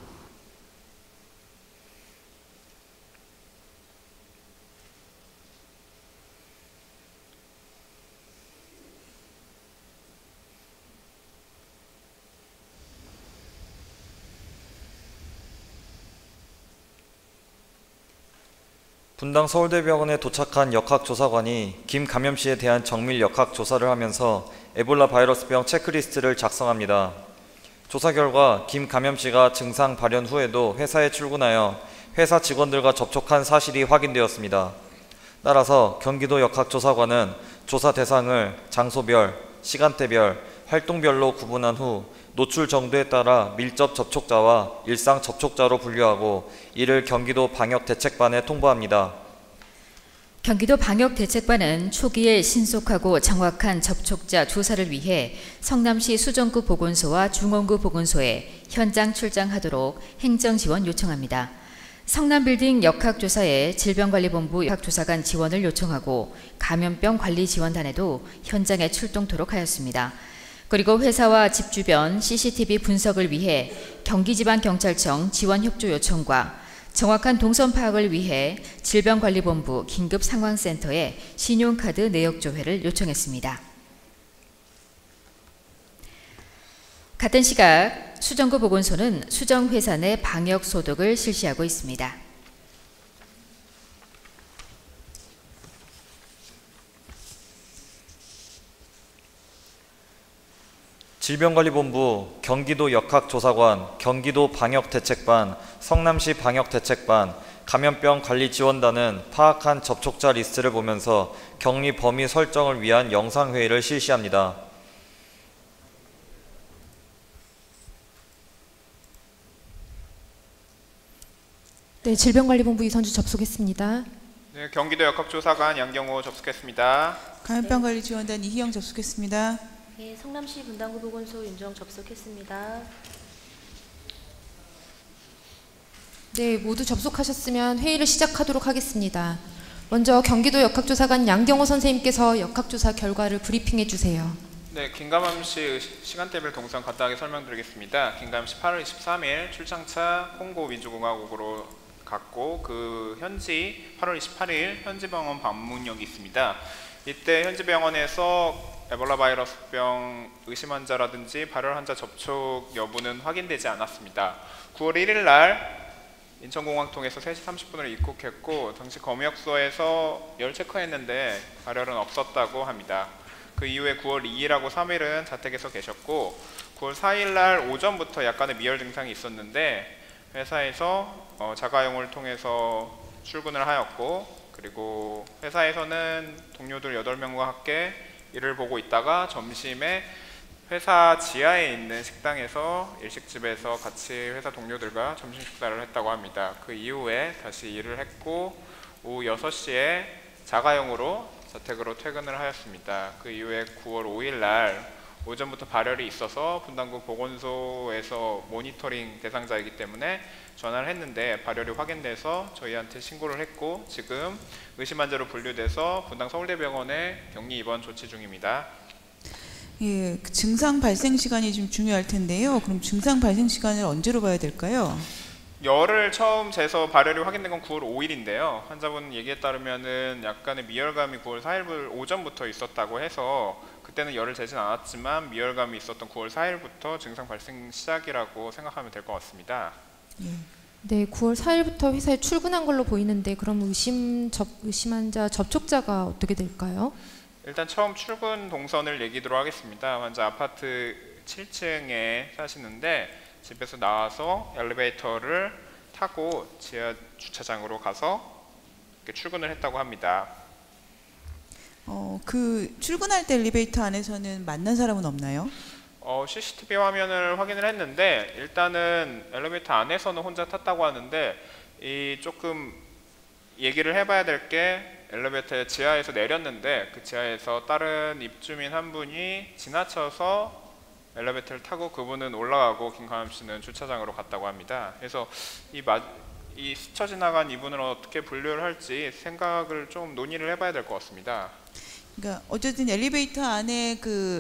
분당 서울대병원에 도착한 역학조사관이 김 감염시에 대한 정밀 역학조사를 하면서 에볼라 바이러스병 체크리스트를 작성합니다. 조사 결과 김 감염시가 증상 발현 후에도 회사에 출근하여 회사 직원들과 접촉한 사실이 확인되었습니다. 따라서 경기도 역학조사관은 조사 대상을 장소별, 시간대별, 활동별로 구분한 후 노출 정도에 따라 밀접 접촉자와 일상 접촉자로 분류하고 이를 경기도 방역대책반에 통보합니다.
경기도 방역대책반은 초기에 신속하고 정확한 접촉자 조사를 위해 성남시 수정구 보건소와 중원구 보건소에 현장 출장하도록 행정지원 요청합니다. 성남빌딩 역학조사에 질병관리본부 역학조사관 지원을 요청하고 감염병 관리지원단에도 현장에 출동토록 하였습니다. 그리고 회사와 집 주변 CCTV 분석을 위해 경기지방경찰청 지원협조 요청과 정확한 동선 파악을 위해 질병관리본부 긴급상황센터에 신용카드 내역 조회를 요청했습니다. 같은 시각 수정구 보건소는 수정회사 내 방역 소독을 실시하고 있습니다.
질병관리본부, 경기도 역학조사관, 경기도 방역대책반, 성남시 방역대책반, 감염병관리지원단은 파악한 접촉자 리스트를 보면서 격리 범위 설정을 위한 영상회의를 실시합니다.
네, 질병관리본부 이선주 접속했습니다.
네, 경기도 역학조사관 양경호 접속했습니다.
감염병관리지원단 이희영 접속했습니다.
네, 성남시 분당구 보건소 윤정 접속했습니다.
네, 모두 접속하셨으면 회의를 시작하도록 하겠습니다. 먼저 경기도 역학조사관 양경호 선생님께서 역학조사 결과를 브리핑해 주세요.
네, 김감염시 시간대별 동선 간단하게 설명드리겠습니다. 김감염시 8월 23일 출장차 콩고 민주공화국으로 갔고 그 현지 8월 28일 현지병원 방문역이 있습니다. 이때 현지병원에서 에볼라 바이러스병 의심 환자라든지 발열 환자 접촉 여부는 확인되지 않았습니다. 9월 1일 날 인천공항 통해서 3시 30분으로 입국했고 당시 검역소에서 열 체크했는데 발열은 없었다고 합니다. 그 이후에 9월 2일하고 3일은 자택에서 계셨고 9월 4일 날 오전부터 약간의 미열 증상이 있었는데 회사에서 자가용을 통해서 출근을 하였고 그리고 회사에서는 동료들 8명과 함께 일을 보고 있다가 점심에 회사 지하에 있는 식당에서 일식집에서 같이 회사 동료들과 점심 식사를 했다고 합니다. 그 이후에 다시 일을 했고 오후 6시에 자가용으로 자택으로 퇴근을 하였습니다. 그 이후에 9월 5일 날 오전부터 발열이 있어서 분당구 보건소에서 모니터링 대상자이기 때문에 전화를 했는데 발열이 확인돼서 저희한테 신고를 했고 지금 의심 환자로 분류돼서 분당 서울대병원에 격리 입원 조치 중입니다.
예, 그 증상 발생 시간이 좀 중요할 텐데요. 그럼 증상 발생 시간을 언제로 봐야 될까요?
열을 처음 재서 발열이 확인된 건 9월 5일인데요. 환자분 얘기에 따르면은 약간의 미열감이 9월 4일 오전부터 있었다고 해서 그때는 열을 재진 않았지만 미열감이 있었던 9월 4일부터 증상 발생 시작이라고 생각하면 될 것 같습니다.
네, 9월 4일부터 회사에 출근한 걸로 보이는데 그럼 의심 환자 접촉자가 어떻게 될까요?
일단 처음 출근 동선을 얘기하도록 하겠습니다. 환자 아파트 7층에 사시는데 집에서 나와서 엘리베이터를 타고 지하 주차장으로 가서 이렇게 출근을 했다고 합니다.
그 출근할 때 엘리베이터 안에서는 만난 사람은 없나요?
CCTV 화면을 확인을 했는데 일단은 엘리베이터 안에서는 혼자 탔다고 하는데 이 조금 얘기를 해봐야 될 게 엘리베이터 지하에서 내렸는데 그 지하에서 다른 입주민 한 분이 지나쳐서 엘리베이터를 타고 그분은 올라가고 김가람 씨는 주차장으로 갔다고 합니다. 그래서 이 스쳐 지나간 이분을 어떻게 분류를 할지 생각을 좀 논의를 해봐야 될 것 같습니다.
그러니까 어쨌든 엘리베이터 안에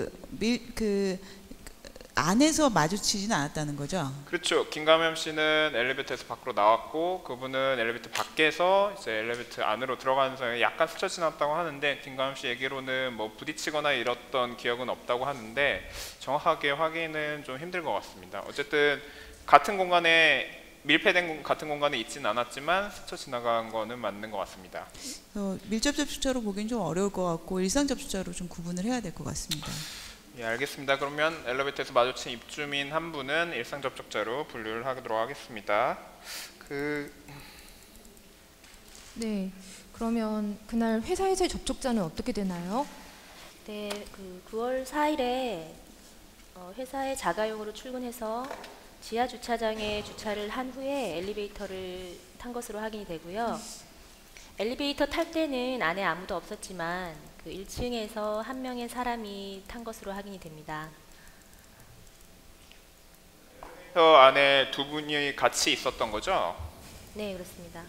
안에서 마주치지는 않았다는 거죠?
그렇죠. 김가람 씨는 엘리베이터에서 밖으로 나왔고 그분은 엘리베이터 밖에서 이제 엘리베이터 안으로 들어가는 사이에 약간 스쳐 지났다고 하는데 김가람 씨 얘기로는 뭐 부딪히거나 이랬던 기억은 없다고 하는데 정확하게 확인은 좀 힘들 것 같습니다. 어쨌든 같은 공간에 밀폐된 같은 공간에 있지는 않았지만 스쳐 지나간 거는 맞는 것 같습니다.
밀접 접촉자로 보기엔 좀 어려울 것 같고 일상 접촉자로 좀 구분을 해야 될 것 같습니다.
예, 알겠습니다. 그러면 엘리베이터에서 마주친 입주민 한 분은 일상 접촉자로 분류를 하도록 하겠습니다.
네, 그러면 그날 회사에서의 접촉자는 어떻게 되나요?
네, 9월 4일에 회사에 자가용으로 출근해서 지하 주차장에 주차를 한 후에 엘리베이터를 탄 것으로 확인이 되고요. 엘리베이터 탈 때는 안에 아무도 없었지만 그 1층에서 한 명의 사람이 탄 것으로 확인이 됩니다.
저 안에 두 분이 같이 있었던 거죠?
네, 그렇습니다.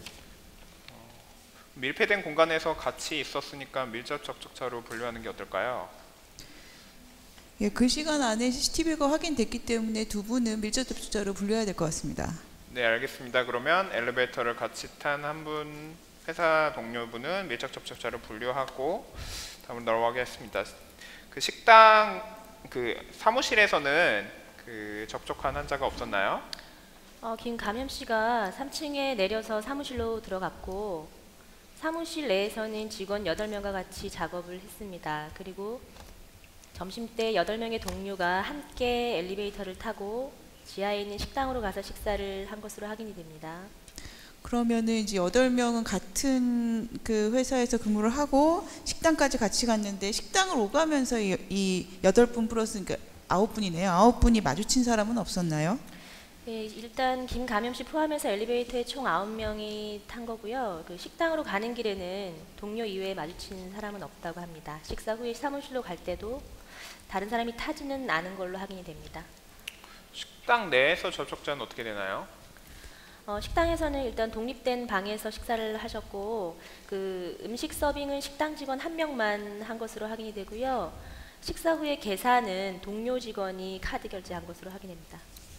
밀폐된 공간에서 같이 있었으니까 밀접 접촉자로 분류하는 게 어떨까요?
예, 그 시간 안에 CCTV가 확인됐기 때문에 두 분은 밀접 접촉자로 분류해야 될 것 같습니다.
네, 알겠습니다. 그러면 엘리베이터를 같이 탄 한 분 회사 동료분은 밀접 접촉자로 분류하고 다음으로 넘어가겠습니다. 그 식당 사무실에서는 접촉한 환자가 없었나요?
김가면 씨가 3층에 내려서 사무실로 들어갔고 사무실 내에서는 직원 8명과 같이 작업을 했습니다. 그리고 점심때 8명의 동료가 함께 엘리베이터를 타고 지하에 있는 식당으로 가서 식사를 한 것으로 확인이 됩니다.
그러면은 이제 8명은 같은 그 회사에서 근무를 하고 식당까지 같이 갔는데 식당을 오가면서 이 8분 플러스 그러니까 9분이네요. 9분이 마주친 사람은 없었나요?
네, 일단 김가면 씨 포함해서 엘리베이터에 총 9명이 탄 거고요. 그 식당으로 가는 길에는 동료 이외에 마주친 사람은 없다고 합니다. 식사 후에 사무실로 갈 때도 다른 사람이 타지는 않은 걸로 확인이 됩니다.
식당 내에서 접촉자는 어떻게 되나요?
식당에서는 일단 독립된 방에서 식사를 하셨고 그 음식 서빙은 식당 직원 1명만 한 것으로 확인이 되고요. 식사 후에 계산은 동료 직원이 카드 결제한 것으로 확인됩니다.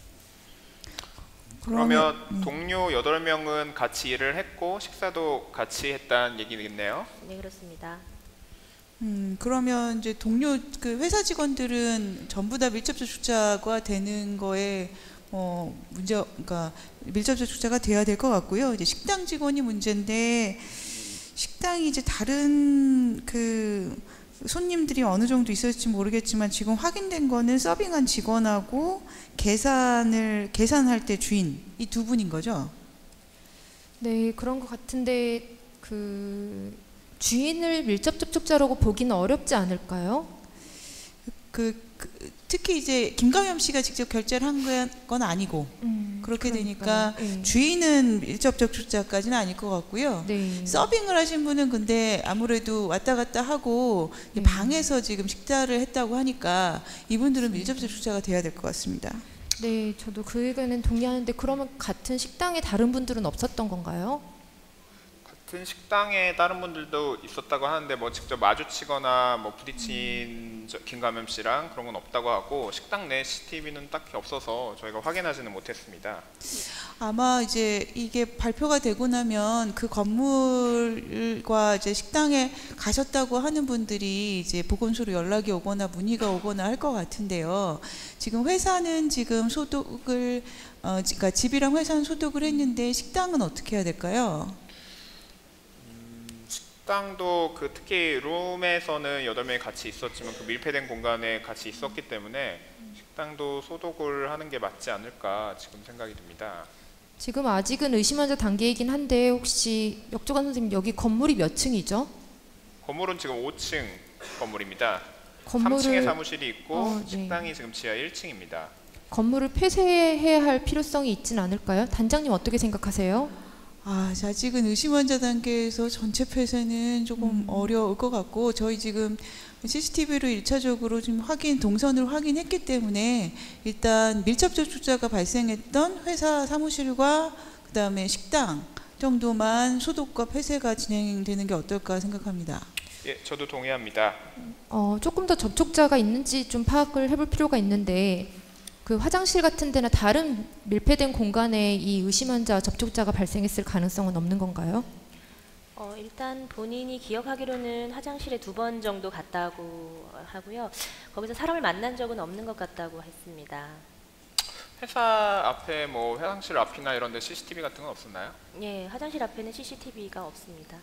그러면 동료 8명은 같이 일을 했고 식사도 같이 했다는 얘기겠네요? 네,
그렇습니다.
그러면 이제 동료 그 회사 직원들은 전부 다 밀접 접촉자가 되는 거에 그러니까 밀접 접촉자가 돼야 될 것 같고요. 이제 식당 직원이 문제인데 식당이 이제 다른 그 손님들이 어느 정도 있을지 모르겠지만 지금 확인된 거는 서빙한 직원하고 계산할 때 주인 이 두 분인 거죠?
네, 그런 것 같은데 그 주인을 밀접 접촉자라고 보기는 어렵지 않을까요?
특히 이제 김가면 씨가 직접 결제를 한 건 아니고 그렇게 되니까 주인은 밀접 접촉자까지는 아닐 것 같고요.
네.
서빙을 하신 분은 근데 아무래도 왔다 갔다 하고 방에서 지금 식사를 했다고 하니까 이분들은 밀접 접촉자가 돼야 될 것 같습니다.
네, 저도 그 의견은 동의하는데 그러면 같은 식당에 다른 분들은 없었던 건가요?
같은 식당에 다른 분들도 있었다고 하는데 뭐 직접 마주치거나 뭐 부딪힌 김감염 씨랑 그런 건 없다고 하고 식당 내 CCTV는 딱히 없어서 저희가 확인하지는 못했습니다.
아마 이제 이게 발표가 되고 나면 그 건물과 이제 식당에 가셨다고 하는 분들이 이제 보건소로 연락이 오거나 문의가 오거나 할 것 같은데요. 지금 회사는 지금 소독을 그러니까 집이랑 회사는 소독을 했는데 식당은 어떻게 해야 될까요?
식당도 그 특히 룸에서는 8명이 같이 있었지만 그 밀폐된 공간에 같이 있었기 때문에 식당도 소독을 하는 게 맞지 않을까 지금 생각이 듭니다.
지금 아직은 의심 환자 단계이긴 한데 혹시 역조관 선생님 여기 건물이 몇 층이죠?
건물은 지금 5층 건물입니다.
건물을
3층에 사무실이 있고
네.
식당이 지금 지하 1층입니다.
건물을 폐쇄해야 할 필요성이 있진 않을까요? 단장님 어떻게 생각하세요?
아직은 의심 환자 단계에서 전체 폐쇄는 조금 어려울 것 같고 저희 지금 CCTV로 1차적으로 지금 동선을 확인했기 때문에 일단 밀접 접촉자가 발생했던 회사 사무실과 그다음에 식당 정도만 소독과 폐쇄가 진행되는 게 어떨까 생각합니다.
예, 저도 동의합니다.
조금 더 접촉자가 있는지 좀 파악을 해볼 필요가 있는데 그 화장실 같은 데나 다른 밀폐된 공간에 이 의심 환자 접촉자가 발생했을 가능성은 없는 건가요?
일단 본인이 기억하기로는 화장실에 2번 정도 갔다고 하고요. 거기서 사람을 만난 적은 없는 것 같다고 했습니다.
회사 앞에 뭐 화장실 앞이나 이런 데 CCTV 같은 건 없었나요?
예, 화장실 앞에는 CCTV가 없습니다.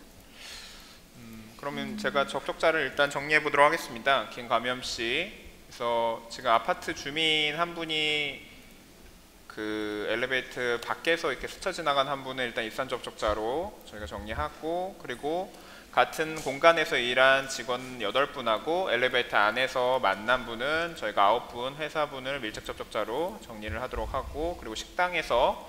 그러면 제가 접촉자를 일단 정리해 보도록 하겠습니다. 김감염 씨. 그래서 지금 아파트 주민 한 분이 그 엘리베이터 밖에서 이렇게 스쳐 지나간 한 분은 일단 일산 접촉자로 저희가 정리하고, 그리고 같은 공간에서 일한 직원 8분하고 엘리베이터 안에서 만난 분은 저희가 9분 회사분을 밀접 접촉자로 정리를 하도록 하고, 그리고 식당에서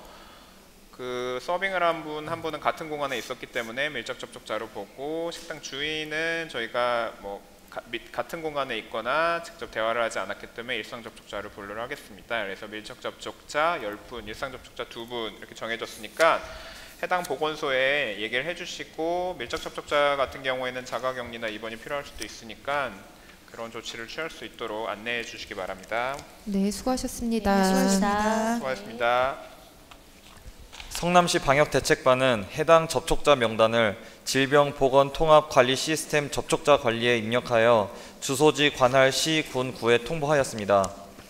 그 서빙을 한 분은 같은 공간에 있었기 때문에 밀접 접촉자로 보고, 식당 주인은 저희가 뭐 같은 공간에 있거나 직접 대화를 하지 않았기 때문에 일상 접촉자를 분류를 하겠습니다. 그래서 밀접 접촉자 10분, 일상 접촉자 2분 이렇게 정해졌으니까 해당 보건소에 얘기를 해주시고, 밀접 접촉자 같은 경우에는 자가격리나 입원이 필요할 수도 있으니까 그런 조치를 취할 수 있도록 안내해 주시기 바랍니다.
네, 수고하셨습니다.
네, 수고하셨습니다.
수고하셨습니다.
성남시 방역대책반은 해당 접촉자 명단을 질병보건통합관리시스템 접촉자 관리에 입력하여 주소지 관할 시, 군, 구에 통보하였습니다.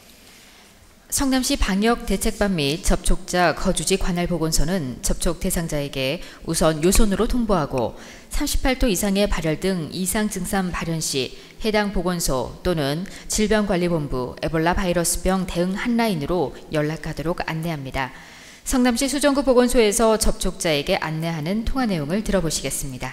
성남시 방역대책반 및 접촉자 거주지 관할 보건소는 접촉 대상자에게 우선 요선으로 통보하고 38도 이상의 발열 등 이상 증상 발현 시 해당 보건소 또는 질병관리본부 에볼라 바이러스병 대응 한라인으로 연락하도록 안내합니다. 성남시 수정구 보건소에서 접촉자에게 안내하는 통화 내용을 들어보시겠습니다.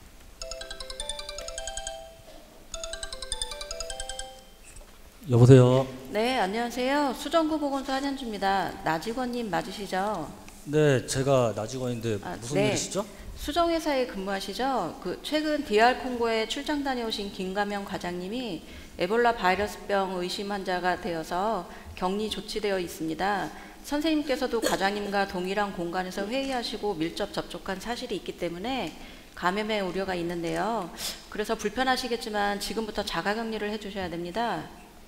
여보세요.
네, 안녕하세요. 수정구 보건소 한현주입니다. 나직원님 맞으시죠?
네, 제가 나직원인데 무슨
네.
일이시죠?
수정회사에 근무하시죠? 최근 DR 콩고에 출장 다녀오신 김가명 과장님이 에볼라 바이러스병 의심 환자가 되어서 격리 조치되어 있습니다. 선생님께서도 과장님과 동일한 공간에서 회의하시고 밀접 접촉한 사실이 있기 때문에 감염의 우려가 있는데요. 그래서 불편하시겠지만 지금부터 자가격리를 해주셔야 됩니다.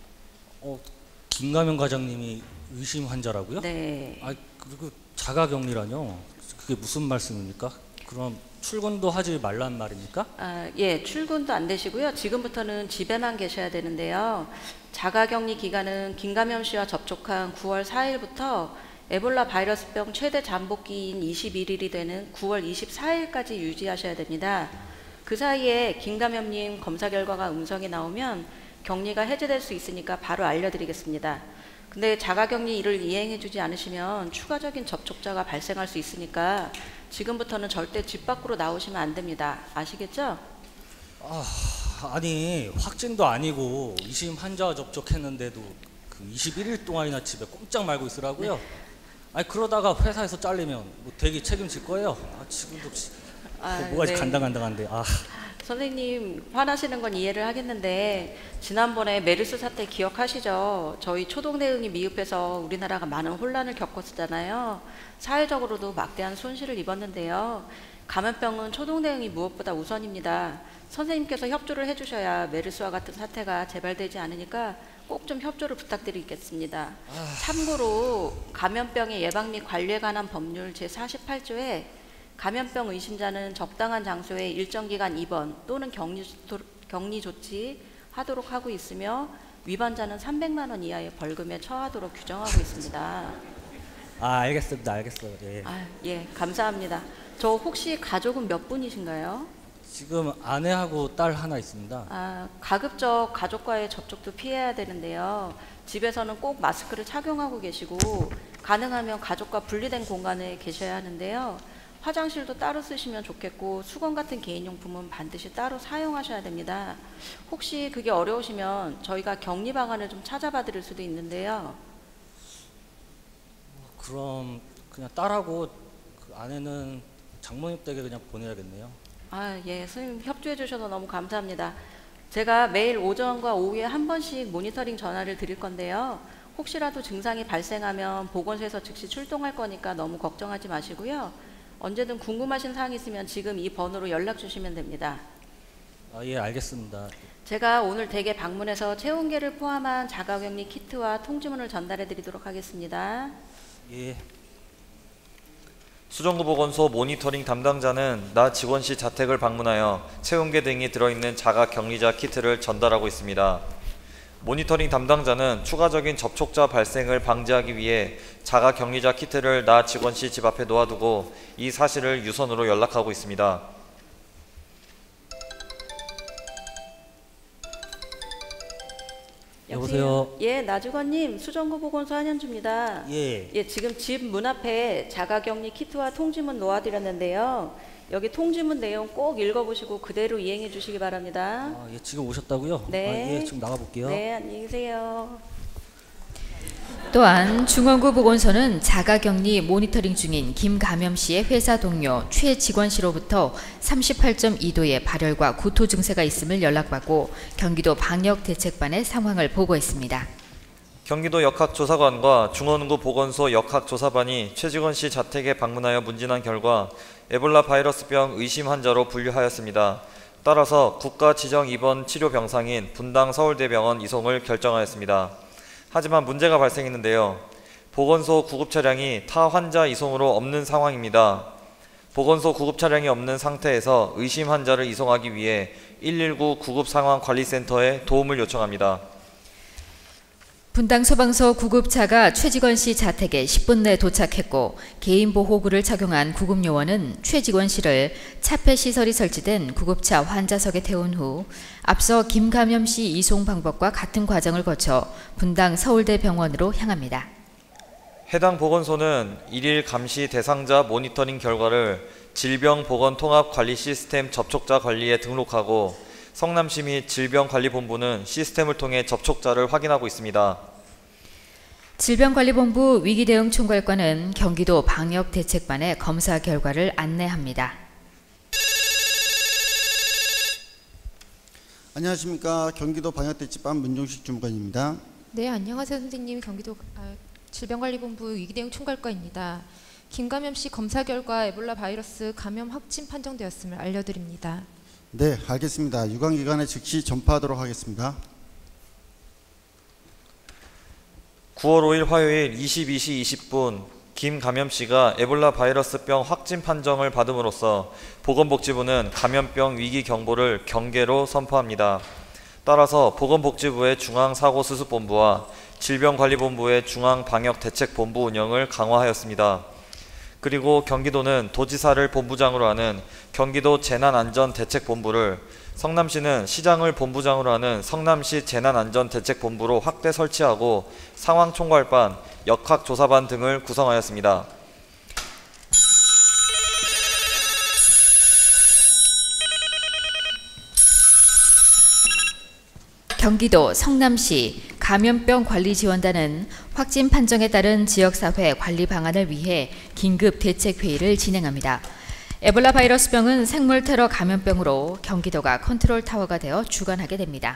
김가명 과장님이 의심 환자라고요?
네.
그리고 자가격리라뇨? 그게 무슨 말씀입니까? 그럼 출근도 하지 말란 말입니까?
예, 출근도 안 되시고요. 지금부터는 집에만 계셔야 되는데요. 자가격리 기간은 김가명 씨와 접촉한 9월 4일부터 에볼라 바이러스병 최대 잠복기인 21일이 되는 9월 24일까지 유지하셔야 됩니다. 그 사이에 김가명님 검사 결과가 음성이 나오면 격리가 해제될 수 있으니까 바로 알려드리겠습니다. 근데 자가격리를 이행해주지 않으시면 추가적인 접촉자가 발생할 수 있으니까 지금부터는 절대 집 밖으로 나오시면 안 됩니다. 아시겠죠?
아니 확진도 아니고 의심 환자 접촉했는데도 그 21일 동안이나 집에 꼼짝 말고 있으라고요? 네. 아니 그러다가 회사에서 잘리면 뭐 되게 책임질 거예요? 지금도 뭐가 간당간당한데.
선생님 화나시는 건 이해를 하겠는데 지난번에 메르스 사태 기억하시죠? 저희 초동 대응이 미흡해서 우리나라가 많은 혼란을 겪었었잖아요. 사회적으로도 막대한 손실을 입었는데요. 감염병은 초동 대응이 무엇보다 우선입니다. 선생님께서 협조를 해주셔야 메르스와 같은 사태가 재발되지 않으니까 꼭 좀 협조를 부탁드리겠습니다. 참고로 감염병의 예방 및 관리에 관한 법률 제48조에 감염병 의심자는 적당한 장소에 일정 기간 입원 또는 격리 조치 하도록 하고 있으며 위반자는 300만 원 이하의 벌금에 처하도록 규정하고 있습니다.
알겠습니다. 알겠어요. 예.
예, 감사합니다. 저 혹시 가족은 몇 분이신가요?
지금 아내하고 딸 하나 있습니다.
가급적 가족과의 접촉도 피해야 되는데요. 집에서는 꼭 마스크를 착용하고 계시고 가능하면 가족과 분리된 공간에 계셔야 하는데요. 화장실도 따로 쓰시면 좋겠고 수건 같은 개인용품은 반드시 따로 사용하셔야 됩니다. 혹시 그게 어려우시면 저희가 격리 방안을 좀 찾아봐 드릴 수도 있는데요.
그럼 그냥 딸하고 그 아내는 장모님 댁에 그냥 보내야겠네요.
예, 선생님 협조해 주셔서 너무 감사합니다. 제가 매일 오전과 오후에 한 번씩 모니터링 전화를 드릴 건데요. 혹시라도 증상이 발생하면 보건소에서 즉시 출동할 거니까 너무 걱정하지 마시고요. 언제든 궁금하신 사항 있으면 지금 이 번호로 연락 주시면 됩니다.
예, 알겠습니다.
제가 오늘 댁에 방문해서 체온계를 포함한 자가격리 키트와 통지문을 전달해 드리도록 하겠습니다.
예.
수정구 보건소 모니터링 담당자는 나 직원시 자택을 방문하여 체온계 등이 들어있는 자가 격리자 키트를 전달하고 있습니다. 모니터링 담당자는 추가적인 접촉자 발생을 방지하기 위해 자가 격리자 키트를 나 직원시 집 앞에 놓아두고 이 사실을 유선으로 연락하고 있습니다.
여보세요.
예, 나주관님, 수정구 보건소 한현주입니다.
예.
지금 집 문 앞에 자가격리 키트와 통지문 놓아드렸는데요. 여기 통지문 내용 꼭 읽어보시고 그대로 이행해 주시기 바랍니다.
예, 지금 오셨다고요?
네.
예, 지금 나가볼게요.
네, 안녕히 계세요.
또한 중원구 보건소는 자가격리 모니터링 중인 김감염 씨의 회사 동료 최 직원 씨로부터 38.2도의 발열과 구토 증세가 있음을 연락받고 경기도 방역대책반에 상황을 보고했습니다.
경기도 역학조사관과 중원구 보건소 역학조사반이 최 직원 씨 자택에 방문하여 문진한 결과 에볼라 바이러스병 의심 환자로 분류하였습니다. 따라서 국가 지정 입원 치료 병상인 분당 서울대병원 이송을 결정하였습니다. 하지만 문제가 발생했는데요. 보건소 구급 차량이 타 환자 이송으로 없는 상황입니다. 보건소 구급 차량이 없는 상태에서 의심 환자를 이송하기 위해 119 구급상황관리센터에 도움을 요청합니다.
분당 소방서 구급차가 최직원 씨 자택에 10분 내 도착했고 개인보호구를 착용한 구급요원은 최직원 씨를 차폐시설이 설치된 구급차 환자석에 태운 후 앞서 김감염 씨 이송 방법과 같은 과정을 거쳐 분당 서울대병원으로 향합니다.
해당 보건소는 1일 감시 대상자 모니터링 결과를 질병보건통합관리시스템 접촉자 관리에 등록하고 성남시 및 질병관리본부는 시스템을 통해 접촉자를 확인하고 있습니다.
질병관리본부 위기대응총괄과는 경기도 방역대책반에 검사 결과를 안내합니다.
안녕하십니까. 경기도 방역대책반 문종식 주무관입니다.
네, 안녕하세요 선생님. 경기도 질병관리본부 위기대응총괄과입니다. 김감염 씨 검사 결과 에볼라 바이러스 감염 확진 판정되었음을 알려드립니다.
네, 알겠습니다. 유관기관에 즉시 전파하도록 하겠습니다.
9월 5일 화요일 22시 20분 김감염 씨가 에볼라 바이러스병 확진 판정을 받음으로써 보건복지부는 감염병 위기 경보를 경계로 선포합니다. 따라서 보건복지부의 중앙사고수습본부와 질병관리본부의 중앙방역대책본부 운영을 강화하였습니다. 그리고 경기도는 도지사를 본부장으로 하는 경기도 재난안전대책본부를, 성남시는 시장을 본부장으로 하는 성남시 재난안전대책본부로 확대 설치하고 상황총괄반, 역학조사반 등을 구성하였습니다.
경기도 성남시 감염병 관리 지원단은 확진 판정에 따른 지역사회 관리 방안을 위해 긴급 대책회의를 진행합니다. 에볼라 바이러스병은 생물 테러 감염병으로 경기도가 컨트롤 타워가 되어 주관하게 됩니다.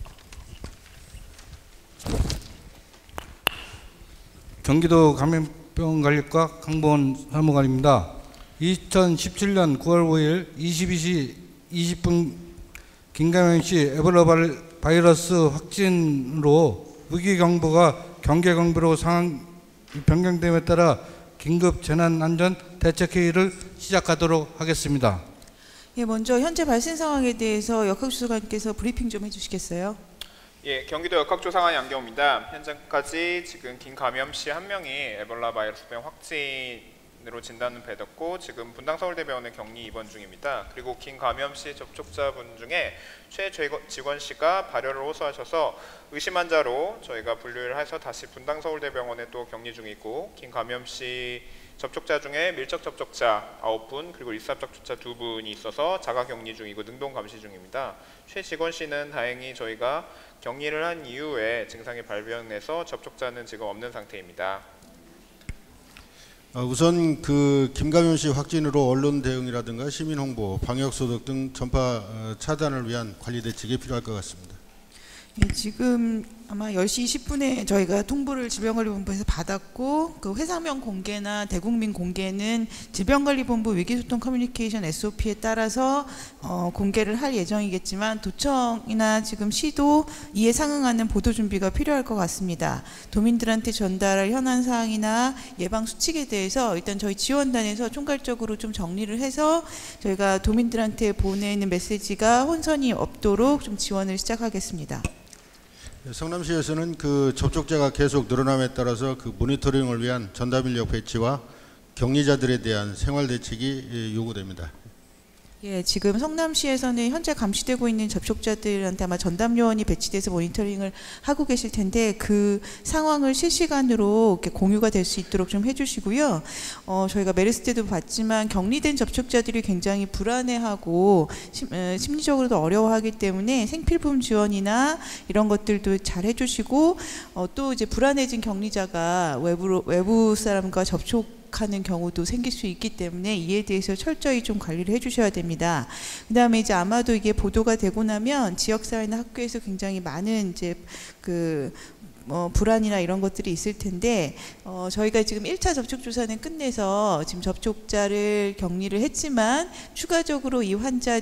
경기도 감염병 병원관리과 강보원 사무관입니다. 2017년 9월 5일 22시 20분 김강현 씨 에볼라 바이러스 확진으로 위기경보가 경계경보로 상황 변경됨에 따라 긴급 재난안전대책회의를 시작하도록 하겠습니다.
예, 먼저 현재 발생 상황에 대해서 역학조사관께서 브리핑 좀 해주시겠어요?
예, 경기도 역학조사관 양경호입니다. 현재까지 지금 김감염씨 1명이 에볼라 바이러스병 확진으로 진단을 받았고 지금 분당서울대병원에 격리 입원 중입니다. 그리고 김감염씨 접촉자분 중에 최 직원 씨가 발열을 호소하셔서 의심 환자로 저희가 분류를 해서 다시 분당서울대병원에 또 격리 중이고 김감염씨 접촉자 중에 밀접 접촉자 9분 그리고 일삽 접촉자 2분이 있어서 자가 격리 중이고 능동 감시 중입니다. 최 직원 씨는 다행히 저희가 격리를 한 이후에 증상이 발병해서 접촉자는 지금 없는 상태입니다.
우선 그 김감현 씨 확진으로 언론 대응이라든가 시민 홍보, 방역 소독 등 전파 차단을 위한 관리 대책이 필요할 것 같습니다.
예, 지금 아마 10시 20분에 저희가 통보를 질병관리본부에서 받았고 그 회사명 공개나 대국민 공개는 질병관리본부 위기소통 커뮤니케이션 SOP에 따라서 공개를 할 예정이겠지만 도청이나 지금 시도 이에 상응하는 보도 준비가 필요할 것 같습니다. 도민들한테 전달할 현안 사항이나 예방 수칙에 대해서 일단 저희 지원단에서 총괄적으로 좀 정리를 해서 저희가 도민들한테 보내는 메시지가 혼선이 없도록 좀 지원을 시작하겠습니다.
성남시에서는 그 접촉자가 계속 늘어남에 따라서 그 모니터링을 위한 전담 인력 배치와 격리자들에 대한 생활 대책이 요구됩니다.
예, 지금 성남시에서는 현재 감시되고 있는 접촉자들한테 아마 전담 요원이 배치돼서 모니터링을 하고 계실 텐데 그 상황을 실시간으로 이렇게 공유가 될 수 있도록 좀 해주시고요. 저희가 메르스 때도 봤지만 격리된 접촉자들이 굉장히 불안해하고 심리적으로도 어려워하기 때문에 생필품 지원이나 이런 것들도 잘 해주시고 또 이제 불안해진 격리자가 외부 사람과 하는 경우도 생길 수 있기 때문에 이에 대해서 철저히 좀 관리를 해주셔야 됩니다. 그 다음에 이제 아마도 이게 보도가 되고 나면 지역사회나 학교에서 굉장히 많은 이제 불안이나 이런 것들이 있을 텐데 저희가 지금 1차 접촉 조사는 끝내서 지금 접촉자를 격리를 했지만 추가적으로 이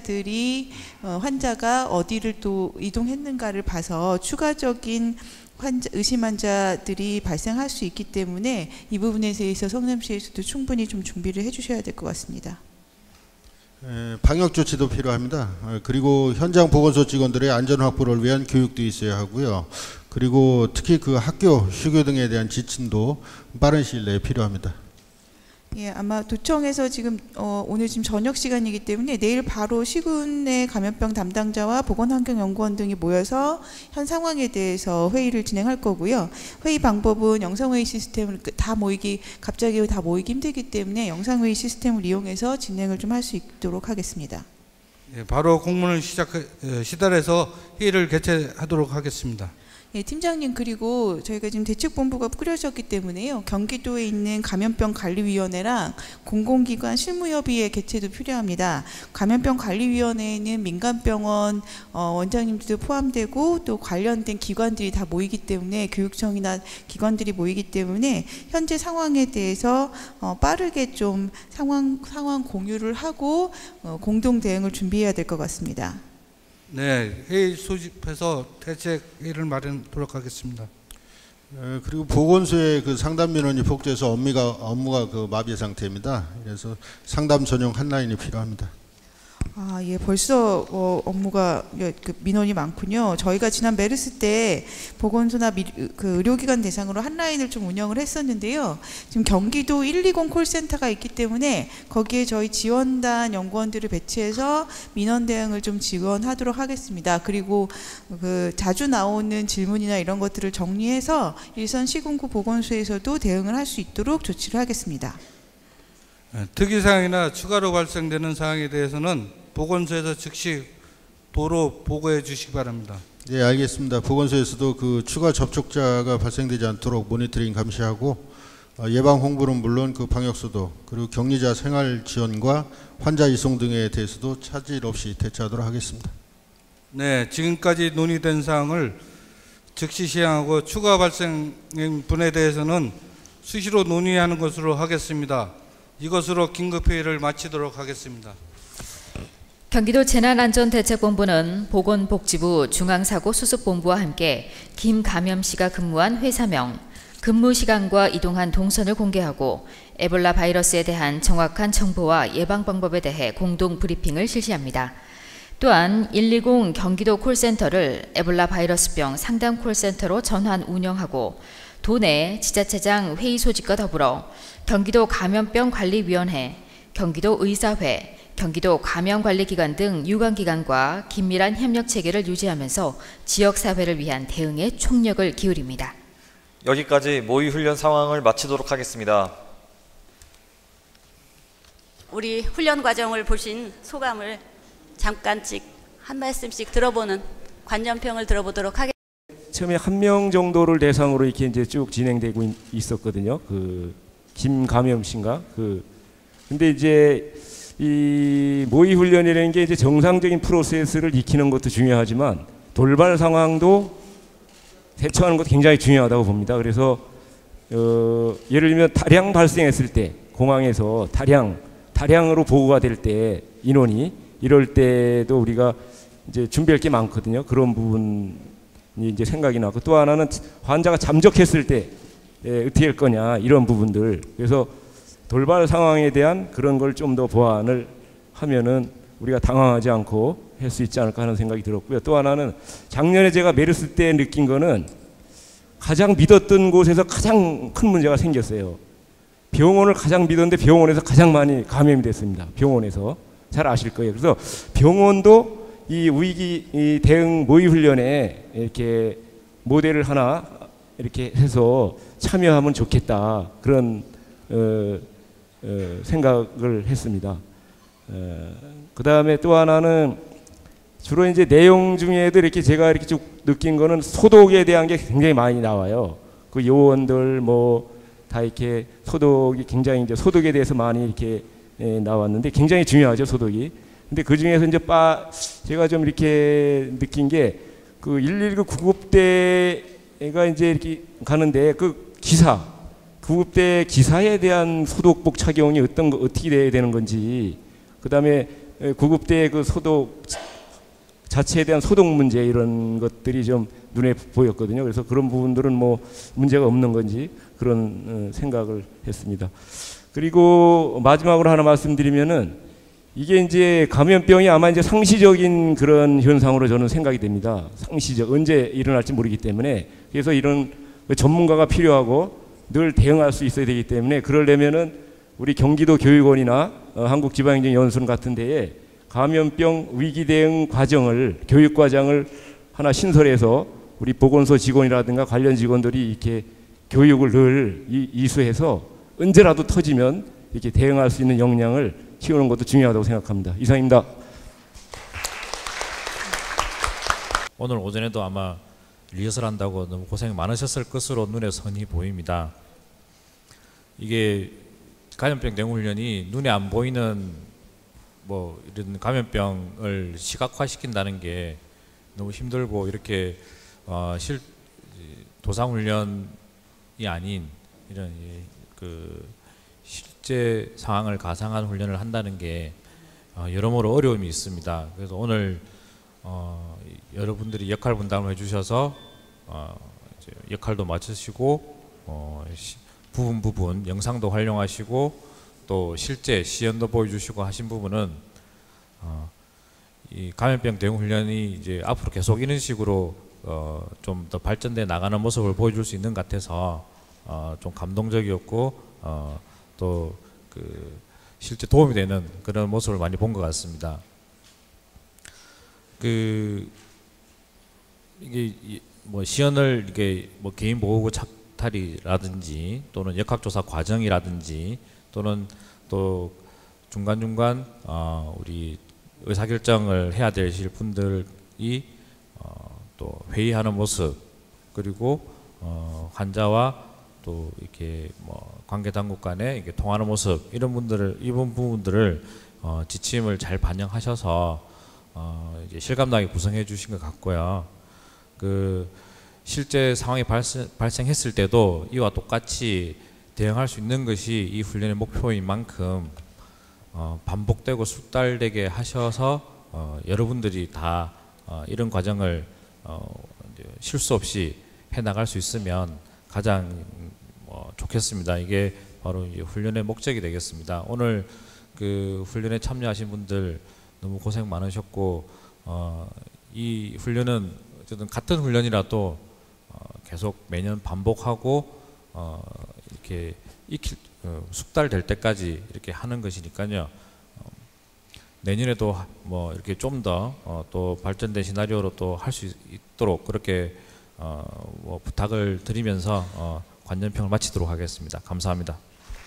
환자가 어디를 또 이동했는가를 봐서 추가적인 의심 환자들이 발생할 수 있기 때문에 이 부분에 대해서 성남시에서도 충분히 좀 준비를 해주셔야 될 것 같습니다.
방역 조치도 필요합니다. 그리고 현장 보건소 직원들의 안전 확보를 위한 교육도 있어야 하고요. 그리고 특히 그 학교 휴교 등에 대한 지침도 빠른 시일 내에 필요합니다.
예, 아마 도청에서 지금 오늘 지금 저녁 시간이기 때문에 내일 바로 시군의 감염병 담당자와 보건환경연구원 등이 모여서 현 상황에 대해서 회의를 진행할 거고요. 회의 방법은 영상회의 시스템을 갑자기 다 모이기 힘들기 때문에 영상회의 시스템을 이용해서 진행을 좀 할 수 있도록 하겠습니다.
예, 바로 공문을 시달해서 회의를 개최하도록 하겠습니다.
예, 팀장님, 그리고 저희가 지금 대책본부가 꾸려졌기 때문에요. 경기도에 있는 감염병관리위원회랑 공공기관 실무협의회 개최도 필요합니다. 감염병관리위원회에는 민간병원 원장님들도 포함되고 또 관련된 기관들이 다 모이기 때문에 교육청이나 기관들이 모이기 때문에 현재 상황에 대해서 빠르게 좀 상황 공유를 하고 공동 대응을 준비해야 될 것 같습니다.
네, 회의 소집해서 대책회의를 마련하도록 하겠습니다.
그리고 보건소에 그 상담 민원이 폭주해서 업무가 그 마비 상태입니다. 그래서 상담 전용 한라인이 필요합니다.
아, 예, 벌써 업무가 민원이 많군요. 저희가 지난 메르스 때 보건소나 그 의료기관 대상으로 한라인을 좀 운영을 했었는데요. 지금 경기도 120 콜센터가 있기 때문에 거기에 저희 지원단 연구원들을 배치해서 민원 대응을 좀 지원하도록 하겠습니다. 그리고 그 자주 나오는 질문이나 이런 것들을 정리해서 일선 시군구 보건소에서도 대응을 할 수 있도록 조치를 하겠습니다.
특이사항이나 추가로 발생되는 사항에 대해서는 보건소에서 즉시 도로 보고해 주시기 바랍니다.
네, 알겠습니다. 보건소에서도 그 추가 접촉자가 발생되지 않도록 모니터링 감시하고 예방 홍보는 물론 그 방역 소독 그리고 격리자 생활 지원과 환자 이송 등에 대해서도 차질 없이 대처하도록 하겠습니다.
네, 지금까지 논의된 사항을 즉시 시행하고 추가 발생 분에 대해서는 수시로 논의하는 것으로 하겠습니다. 이것으로 긴급회의를 마치도록 하겠습니다.
경기도 재난안전대책본부는 보건복지부 중앙사고수습본부와 함께 김감염 씨가 근무한 회사명, 근무 시간과 이동한 동선을 공개하고 에볼라 바이러스에 대한 정확한 정보와 예방 방법에 대해 공동 브리핑을 실시합니다. 또한 120 경기도 콜센터를 에볼라 바이러스병 상담 콜센터로 전환 운영하고 도내 지자체장 회의 소집과 더불어 경기도 감염병관리위원회, 경기도 의사회, 경기도 감염관리기관 등 유관기관과 긴밀한 협력 체계를 유지하면서 지역사회를 위한 대응에 총력을 기울입니다.
여기까지 모의 훈련 상황을 마치도록 하겠습니다.
우리 훈련 과정을 보신 소감을 잠깐씩 한 말씀씩 들어보는 관전평을 들어보도록 하겠습니다.
처음에 1명 정도를 대상으로 이렇게 이제 쭉 진행되고 있었거든요. 그 김감염 씨인가? 근데 이제 이 모의 훈련이라는 게 이제 정상적인 프로세스를 익히는 것도 중요하지만 돌발 상황도 대처하는 것도 굉장히 중요하다고 봅니다. 그래서 예를 들면 다량 발생했을 때 공항에서 다량으로 보고가 될 때 인원이 이럴 때도 우리가 이제 준비할 게 많거든요. 그런 부분이 이제 생각이 나고 또 하나는 환자가 잠적했을 때 어떻게 할 거냐 이런 부분들. 그래서 돌발 상황에 대한 그런 걸 좀 더 보완을 하면은 우리가 당황하지 않고 할 수 있지 않을까 하는 생각이 들었고요. 또 하나는 작년에 제가 메르스 때 느낀 거는 가장 믿었던 곳에서 가장 큰 문제가 생겼어요. 병원을 가장 믿었는데 병원에서 가장 많이 감염이 됐습니다. 병원에서. 잘 아실 거예요. 그래서 병원도 이 위기 이 대응 모의 훈련에 이렇게 모델을 하나 이렇게 해서 참여하면 좋겠다. 그런 생각을 했습니다. 그 다음에 또 하나는 주로 이제 내용 중에도 이렇게 제가 이렇게 쭉 느낀 거는 소독에 대한 게 굉장히 많이 나와요. 그 요원들 뭐 다 이렇게 소독이 굉장히 이제 소독에 대해서 많이 이렇게 나왔는데 굉장히 중요하죠, 소독이. 근데 그 중에서 이제 제가 좀 이렇게 느낀 게 그 119 구급대가 이제 이렇게 가는데 그 구급대 기사에 대한 소독복 착용이 어떻게 돼야 되는 건지, 그 다음에 구급대 그 소독 자체에 대한 소독 문제 이런 것들이 좀 눈에 보였거든요. 그래서 그런 부분들은 뭐 문제가 없는 건지 그런 생각을 했습니다. 그리고 마지막으로 하나 말씀드리면은 이게 이제 감염병이 아마 이제 상시적인 그런 현상으로 저는 생각이 됩니다. 상시적 언제 일어날지 모르기 때문에 그래서 이런 전문가가 필요하고 늘 대응할 수 있어야 되기 때문에 그러려면은 우리 경기도 교육원이나 한국지방행정연수원 같은 데에 감염병 위기 대응 과정을 교육 과정을 하나 신설해서 우리 보건소 직원이라든가 관련 직원들이 이렇게 교육을 늘 이수해서 언제라도 터지면 이렇게 대응할 수 있는 역량을 키우는 것도 중요하다고 생각합니다. 이상입니다.
오늘 오전에도 아마 리허설 한다고 너무 고생 많으셨을 것으로 눈에 선이 보입니다. 이게 감염병 대응훈련이 눈에 안 보이는 뭐 이런 감염병을 시각화시킨다는 게 너무 힘들고 이렇게 도상훈련이 아닌 이런 그 실제 상황을 가상한 훈련을 한다는 게 여러모로 어려움이 있습니다. 그래서 오늘 여러분들이 역할 분담을 해주셔서 이제 역할도 맡으시고 부분 영상도 활용하시고 또 실제 시연도 보여주시고 하신 부분은 이 감염병 대응 훈련이 이제 앞으로 계속 이런 식으로 좀 더 발전돼 나가는 모습을 보여줄 수 있는 것 같아서 좀 감동적이었고 또 그 실제 도움이 되는 그런 모습을 많이 본 것 같습니다. 이게 뭐 시연을 이게 뭐 개인 보호구 착탈이라든지 또는 역학조사 과정이라든지 또는 또 중간중간 우리 의사결정을 해야 되실 분들이 또 회의하는 모습 그리고 환자와 또 이렇게 뭐 관계 당국 간에 이렇게 통하는 모습 이런 부분들을 지침을 잘 반영하셔서 이제 실감나게 구성해 주신 것 같고요. 그 실제 상황이 발생했을 때도 이와 똑같이 대응할 수 있는 것이 이 훈련의 목표인 만큼 반복되고 숙달되게 하셔서 여러분들이 다 이런 과정을 실수 없이 해나갈 수 있으면 가장 좋겠습니다. 이게 바로 이제 훈련의 목적이 되겠습니다. 오늘 그 훈련에 참여하신 분들 너무 고생 많으셨고 이 훈련은 어쨌든 같은 훈련이라도 계속 매년 반복하고 이렇게 숙달될 때까지 이렇게 하는 것이니까요. 내년에도 뭐 이렇게 좀 더 또 발전된 시나리오로 또 할 수 있도록 그렇게 뭐 부탁을 드리면서 관전평을 마치도록 하겠습니다. 감사합니다.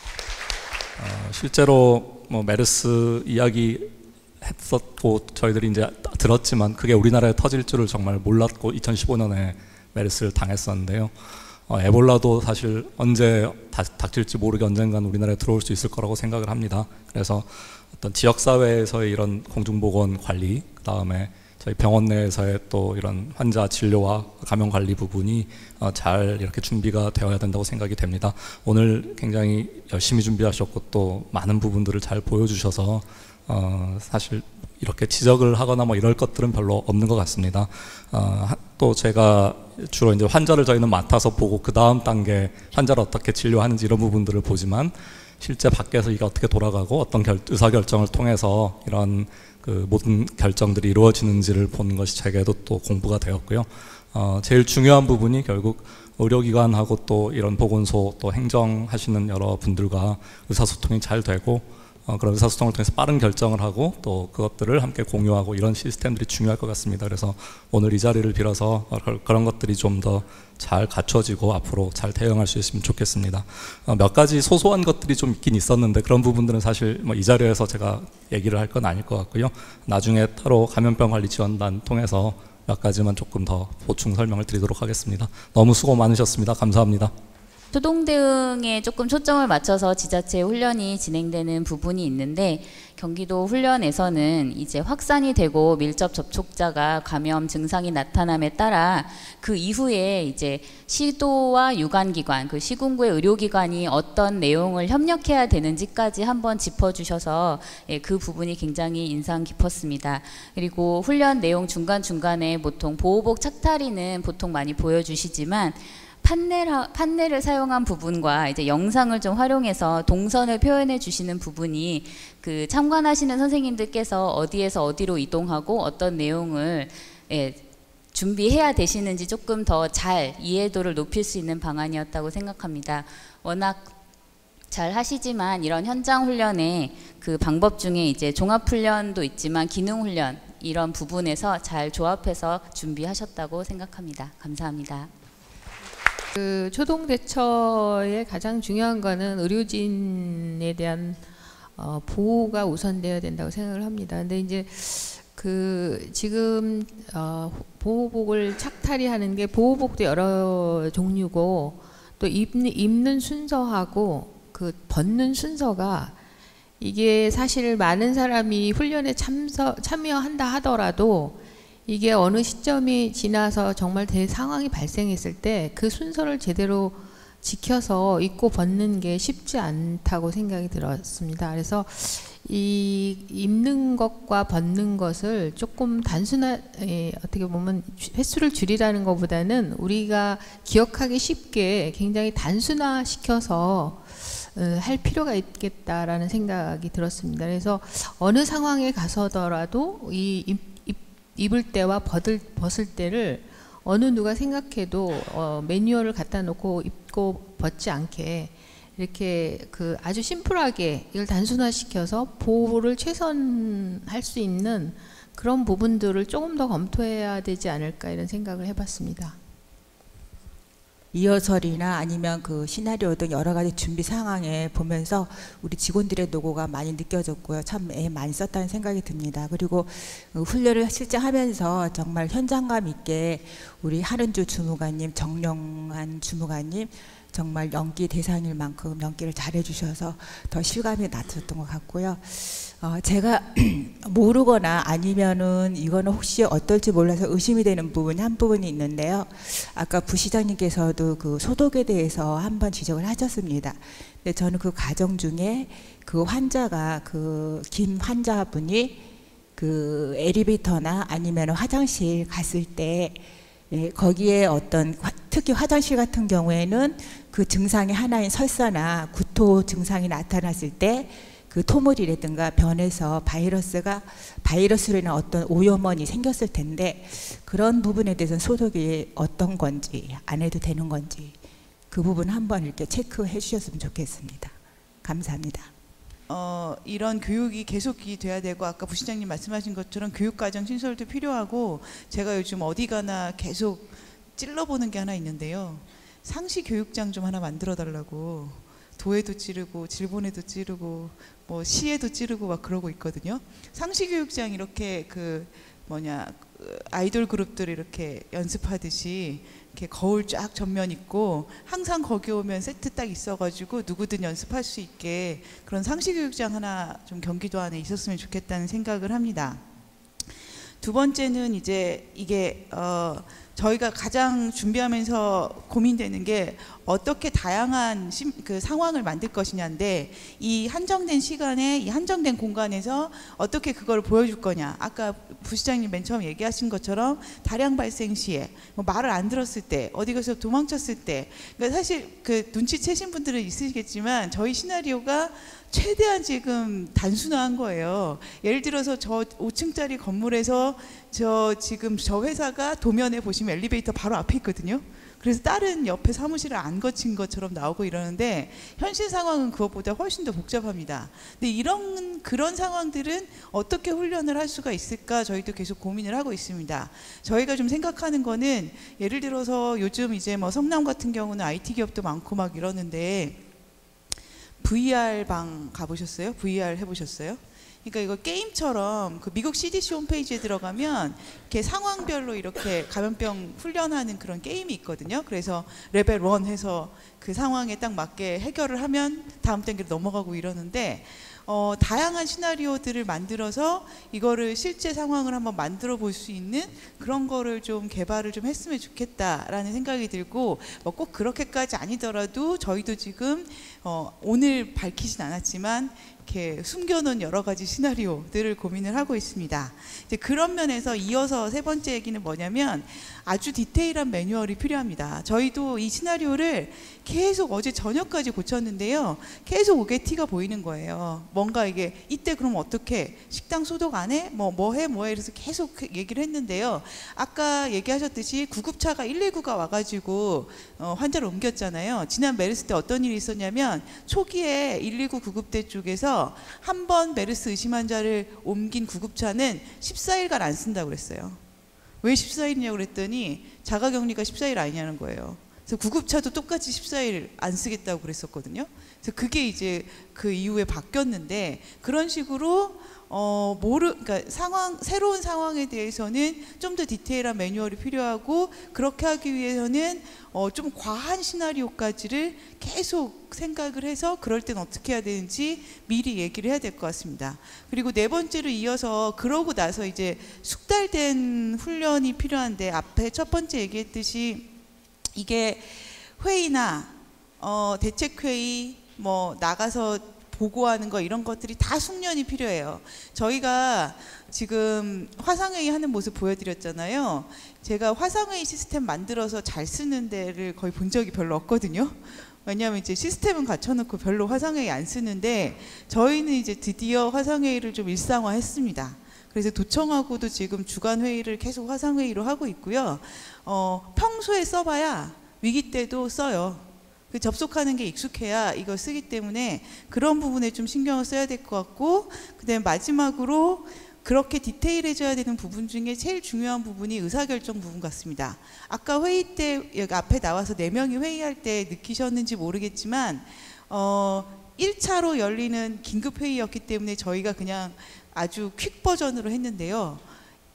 실제로 뭐 메르스 이야기 했었고 저희들이 이제 들었지만 그게 우리나라에 터질 줄을 정말 몰랐고 2015년에 메르스를 당했었는데요. 에볼라도 사실 언제 닥칠지 모르게 언젠간 우리나라에 들어올 수 있을 거라고 생각을 합니다. 그래서 어떤 지역사회에서의 이런 공중보건 관리, 그 다음에 저희 병원 내에서의 또 이런 환자 진료와 감염 관리 부분이 잘 이렇게 준비가 되어야 된다고 생각이 됩니다. 오늘 굉장히 열심히 준비하셨고 또 많은 부분들을 잘 보여주셔서 사실 이렇게 지적을 하거나 뭐 이럴 것들은 별로 없는 것 같습니다. 또 제가 주로 이제 환자를 저희는 맡아서 보고 그 다음 단계 환자를 어떻게 진료하는지 이런 부분들을 보지만 실제 밖에서 이게 어떻게 돌아가고 어떤 의사결정을 통해서 이런 그 모든 결정들이 이루어지는지를 보는 것이 제게도 또 공부가 되었고요. 제일 중요한 부분이 결국 의료기관하고 또 이런 보건소 또 행정하시는 여러 분들과 의사소통이 잘 되고 그런 의사소통을 통해서 빠른 결정을 하고 또 그것들을 함께 공유하고 이런 시스템들이 중요할 것 같습니다. 그래서 오늘 이 자리를 빌어서 그런 것들이 좀 더 잘 갖춰지고 앞으로 잘 대응할 수 있으면 좋겠습니다. 몇 가지 소소한 것들이 좀 있긴 있었는데 그런 부분들은 사실 뭐 이 자리에서 제가 얘기를 할 건 아닐 것 같고요. 나중에 따로 감염병 관리 지원단 통해서 몇 가지만 조금 더 보충 설명을 드리도록 하겠습니다. 너무 수고 많으셨습니다. 감사합니다.
초동 대응에 조금 초점을 맞춰서 지자체 훈련이 진행되는 부분이 있는데 경기도 훈련에서는 이제 확산이 되고 밀접 접촉자가 감염 증상이 나타남에 따라 그 이후에 이제 시도와 유관기관, 그 시군구의 의료기관이 어떤 내용을 협력해야 되는지까지 한번 짚어주셔서 그 부분이 굉장히 인상 깊었습니다. 그리고 훈련 내용 중간중간에 보통 보호복 착탈이는 보통 많이 보여주시지만 판넬을 사용한 부분과 이제 영상을 좀 활용해서 동선을 표현해 주시는 부분이 그 참관하시는 선생님들께서 어디에서 어디로 이동하고 어떤 내용을 준비해야 되시는지 조금 더 잘 이해도를 높일 수 있는 방안이었다고 생각합니다. 워낙 잘 하시지만 이런 현장 훈련의 그 방법 중에 이제 종합 훈련도 있지만 기능 훈련 이런 부분에서 잘 조합해서 준비하셨다고 생각합니다. 감사합니다.
그 초동 대처의 가장 중요한 거는 의료진에 대한 보호가 우선되어야 된다고 생각을 합니다. 근데 이제 그 지금 보호복을 착탈이 하는 게 보호복도 여러 종류고 또 입는 순서하고 그 벗는 순서가 이게 사실 많은 사람이 훈련에 참여한다 하더라도 이게 어느 시점이 지나서 정말 상황이 발생했을 때 그 순서를 제대로 지켜서 입고 벗는 게 쉽지 않다고 생각이 들었습니다. 그래서 이 입는 것과 벗는 것을 조금 단순하게 어떻게 보면 횟수를 줄이라는 것보다는 우리가 기억하기 쉽게 굉장히 단순화시켜서 할 필요가 있겠다라는 생각이 들었습니다. 그래서 어느 상황에 가서더라도 입을 때와 벗을 때를 어느 누가 생각해도 매뉴얼을 갖다 놓고 입고 벗지 않게 이렇게 그 아주 심플하게 이걸 단순화시켜서 보호를 최선할 수 있는 그런 부분들을 조금 더 검토해야 되지 않을까 이런 생각을 해봤습니다.
리허설이나 아니면 그 시나리오 등 여러 가지 준비 상황에 보면서 우리 직원들의 노고가 많이 느껴졌고요. 참 애 많이 썼다는 생각이 듭니다. 그리고 훈련을 실제 하면서 정말 현장감 있게 우리 하른주 주무관님, 정영한 주무관님 정말 연기 대상일 만큼 연기를 잘해주셔서 더 실감이 났었던 것 같고요. 제가 모르거나 아니면은 이거는 혹시 어떨지 몰라서 의심이 되는 부분이 한 부분이 있는데요. 아까 부시장님께서도 그 소독에 대해서 한번 지적을 하셨습니다. 근데 저는 그 과정 중에 그 환자가 그 김 환자분이 그 엘리베이터나 아니면 화장실 갔을 때 거기에 어떤 특히 화장실 같은 경우에는 그 증상의 하나인 설사나 구토 증상이 나타났을 때 그 토물이라든가 변에서 바이러스로 인한 어떤 오염원이 생겼을 텐데 그런 부분에 대해서는 소독이 어떤 건지 안 해도 되는 건지 그 부분 한번 이렇게 체크해 주셨으면 좋겠습니다. 감사합니다.
이런 교육이 계속이 돼야 되고 아까 부시장님 말씀하신 것처럼 교육과정 신설도 필요하고 제가 요즘 어디 가나 계속 찔러보는 게 하나 있는데요. 상시 교육장 좀 하나 만들어 달라고 도에도 찌르고 질본에도 찌르고 뭐 시에도 찌르고 막 그러고 있거든요. 상시 교육장 이렇게 아이돌 그룹들 이렇게 연습하듯이 이렇게 거울 쫙 전면 있고 항상 거기 오면 세트 딱 있어가지고 누구든 연습할 수 있게 그런 상시 교육장 하나 좀 경기도 안에 있었으면 좋겠다는 생각을 합니다. 두 번째는 이제 이게 저희가 가장 준비하면서 고민되는 게 어떻게 다양한 그 상황을 만들 것이냐인데 이 한정된 시간에 이 한정된 공간에서 어떻게 그걸 보여줄 거냐. 아까 부시장님 맨 처음 얘기하신 것처럼 다량 발생 시에 뭐 말을 안 들었을 때 어디 가서 도망쳤을 때 그러니까 사실 그 눈치채신 분들은 있으시겠지만 저희 시나리오가 최대한 지금 단순화한 거예요. 예를 들어서 저 5층짜리 건물에서 지금 저 회사가 도면에 보시면 엘리베이터 바로 앞에 있거든요. 그래서 다른 옆에 사무실을 안 거친 것처럼 나오고 이러는데 현실 상황은 그것보다 훨씬 더 복잡합니다. 근데 그런 상황들은 어떻게 훈련을 할 수가 있을까 저희도 계속 고민을 하고 있습니다. 저희가 좀 생각하는 거는 예를 들어서 요즘 이제 뭐 성남 같은 경우는 IT 기업도 많고 막 이러는데 VR 방 가보셨어요? VR 해보셨어요? 그러니까 이거 게임처럼 그 미국 CDC 홈페이지에 들어가면 이렇게 상황별로 이렇게 감염병 훈련하는 그런 게임이 있거든요. 그래서 레벨 1 해서 그 상황에 딱 맞게 해결을 하면 다음 단계로 넘어가고 이러는데 다양한 시나리오들을 만들어서 이거를 실제 상황을 한번 만들어 볼 수 있는 그런 거를 좀 개발을 좀 했으면 좋겠다라는 생각이 들고 뭐 꼭 그렇게까지 아니더라도 저희도 지금 오늘 밝히진 않았지만 이렇게 숨겨놓은 여러 가지 시나리오들을 고민을 하고 있습니다. 이제 그런 면에서 이어서 세 번째 얘기는 뭐냐면 아주 디테일한 매뉴얼이 필요합니다. 저희도 이 시나리오를 계속 어제 저녁까지 고쳤는데요. 계속 오게티가 보이는 거예요. 뭔가 이게 이때 그럼 어떻게 식당 소독 안 해? 뭐 해? 이래서 계속 얘기를 했는데요. 아까 얘기하셨듯이 구급차가 119가 와가지고 환자를 옮겼잖아요. 지난 메르스 때 어떤 일이 있었냐면 초기에 119 구급대 쪽에서 한 번 메르스 의심 환자를 옮긴 구급차는 14일간 안 쓴다고 그랬어요. 왜 14일이냐고 그랬더니 자가격리가 14일 아니냐는 거예요. 그래서 구급차도 똑같이 14일 안 쓰겠다고 그랬었거든요. 그래서 그게 이제 그 이후에 바뀌었는데 그런 식으로 그러니까 새로운 상황에 대해서는 좀 더 디테일한 매뉴얼이 필요하고 그렇게 하기 위해서는 좀 과한 시나리오까지를 계속 생각을 해서 그럴 땐 어떻게 해야 되는지 미리 얘기를 해야 될 것 같습니다. 그리고 네 번째로 이어서 그러고 나서 이제 숙달된 훈련이 필요한데 앞에 첫 번째 얘기했듯이 이게 회의나 대책회의 뭐 나가서 보고하는 거 이런 것들이 다 숙련이 필요해요. 저희가 지금 화상회의 하는 모습 보여드렸잖아요. 제가 화상회의 시스템 만들어서 잘 쓰는 데를 거의 본 적이 별로 없거든요. 왜냐하면 이제 시스템은 갖춰놓고 별로 화상회의 안 쓰는데 저희는 이제 드디어 화상회의를 좀 일상화했습니다. 그래서 도청하고도 지금 주간 회의를 계속 화상회의로 하고 있고요. 평소에 써봐야 위기 때도 써요. 그 접속하는 게 익숙해야 이걸 쓰기 때문에 그런 부분에 좀 신경을 써야 될 것 같고 그다음에 마지막으로 그렇게 디테일해져야 되는 부분 중에 제일 중요한 부분이 의사결정 부분 같습니다. 아까 회의 때 여기 앞에 나와서 4명이 회의할 때 느끼셨는지 모르겠지만 1차로 열리는 긴급회의였기 때문에 저희가 그냥 아주 퀵 버전으로 했는데요.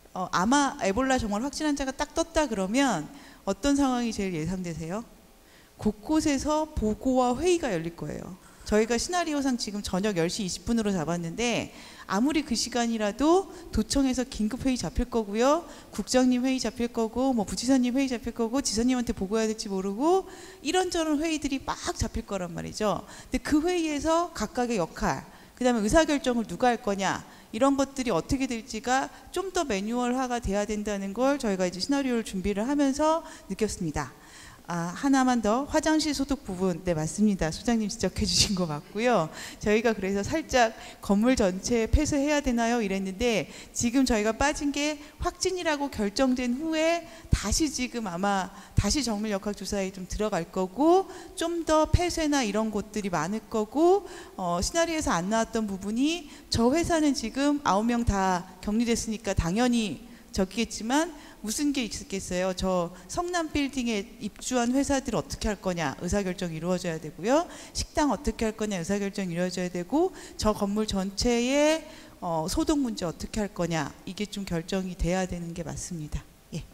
아마 에볼라 정말 확진 환자가 딱 떴다 그러면 어떤 상황이 제일 예상되세요? 곳곳에서 보고와 회의가 열릴 거예요. 저희가 시나리오상 지금 저녁 10시 20분으로 잡았는데 아무리 그 시간이라도 도청에서 긴급 회의 잡힐 거고요. 국장님 회의 잡힐 거고 뭐 부지사님 회의 잡힐 거고 지사님한테 보고해야 될지 모르고 이런저런 회의들이 막 잡힐 거란 말이죠. 근데 그 회의에서 각각의 역할, 그다음에 의사결정을 누가 할 거냐 이런 것들이 어떻게 될지가 좀 더 매뉴얼화가 돼야 된다는 걸 저희가 이제 시나리오를 준비를 하면서 느꼈습니다. 하나만 더, 화장실 소독 부분, 네 맞습니다. 소장님 지적해 주신 거 맞고요. 저희가 그래서 살짝 건물 전체 폐쇄해야 되나요 이랬는데 지금 저희가 빠진 게 확진이라고 결정된 후에 다시 지금 아마 다시 정밀 역학 조사에 좀 들어갈 거고 좀 더 폐쇄나 이런 곳들이 많을 거고 시나리오에서 안 나왔던 부분이 저 회사는 지금 9명 다 격리됐으니까 당연히 적겠지만 무슨 게 있겠어요. 저 성남 빌딩에 입주한 회사들 어떻게 할 거냐 의사결정이 이루어져야 되고요. 식당 어떻게 할 거냐 의사결정이 이루어져야 되고 저 건물 전체의 소독 문제 어떻게 할 거냐 이게 좀 결정이 돼야 되는 게 맞습니다. 예.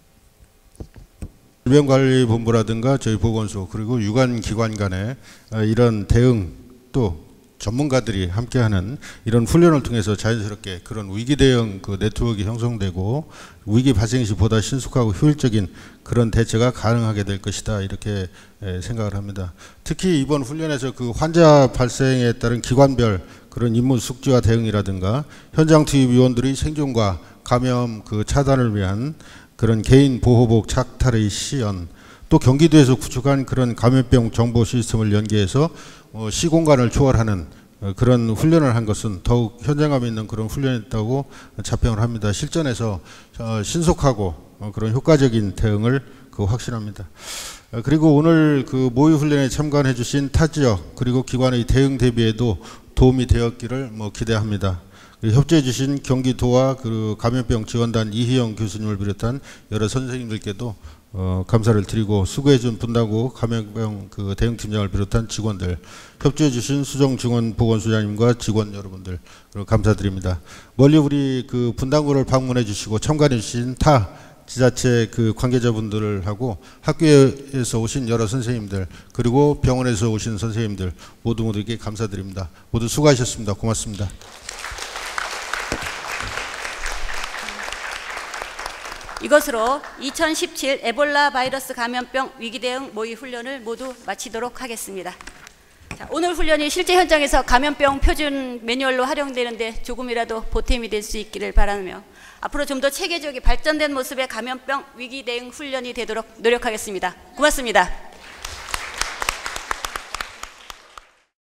질병관리본부라든가 저희 보건소 그리고 유관기관 간의 이런 대응 또 전문가들이 함께하는 이런 훈련을 통해서 자연스럽게 그런 위기 대응 그 네트워크가 형성되고 위기 발생 시 보다 신속하고 효율적인 그런 대처가 가능하게 될 것이다 이렇게 생각을 합니다. 특히 이번 훈련에서 그 환자 발생에 따른 기관별 그런 임무 숙지와 대응이라든가 현장 투입 요원들의 생존과 감염 그 차단을 위한 그런 개인 보호복 착탈의 시연 또 경기도에서 구축한 그런 감염병 정보 시스템을 연계해서 시공간을 초월하는 그런 훈련을 한 것은 더욱 현장감 있는 그런 훈련이었다고 자평을 합니다. 실전에서 신속하고 그런 효과적인 대응을 확신합니다. 그리고 오늘 그 모의 훈련에 참관해 주신 타 지역 그리고 기관의 대응 대비에도 도움이 되었기를 기대합니다. 협조해 주신 경기도와 그 감염병 지원단 이희영 교수님을 비롯한 여러 선생님들께도 감사를 드리고 수고해 준 분당구 감염병 그 대응팀장을 비롯한 직원들, 협조해 주신 수정증원 보건소장님과 직원 여러분들 감사드립니다. 멀리 우리 그 분당구를 방문해 주시고 참관해 주신 타 지자체 그 관계자분들하고 학교에서 오신 여러 선생님들 그리고 병원에서 오신 선생님들 모두에게 감사드립니다. 모두 수고하셨습니다. 고맙습니다.
이것으로 2017 에볼라 바이러스 감염병 위기대응 모의 훈련을 모두 마치도록 하겠습니다. 자, 오늘 훈련이 실제 현장에서 감염병 표준 매뉴얼로 활용되는데 조금이라도 보탬이 될 수 있기를 바라며 앞으로 좀 더 체계적이 발전된 모습의 감염병 위기대응 훈련이 되도록 노력하겠습니다. 고맙습니다.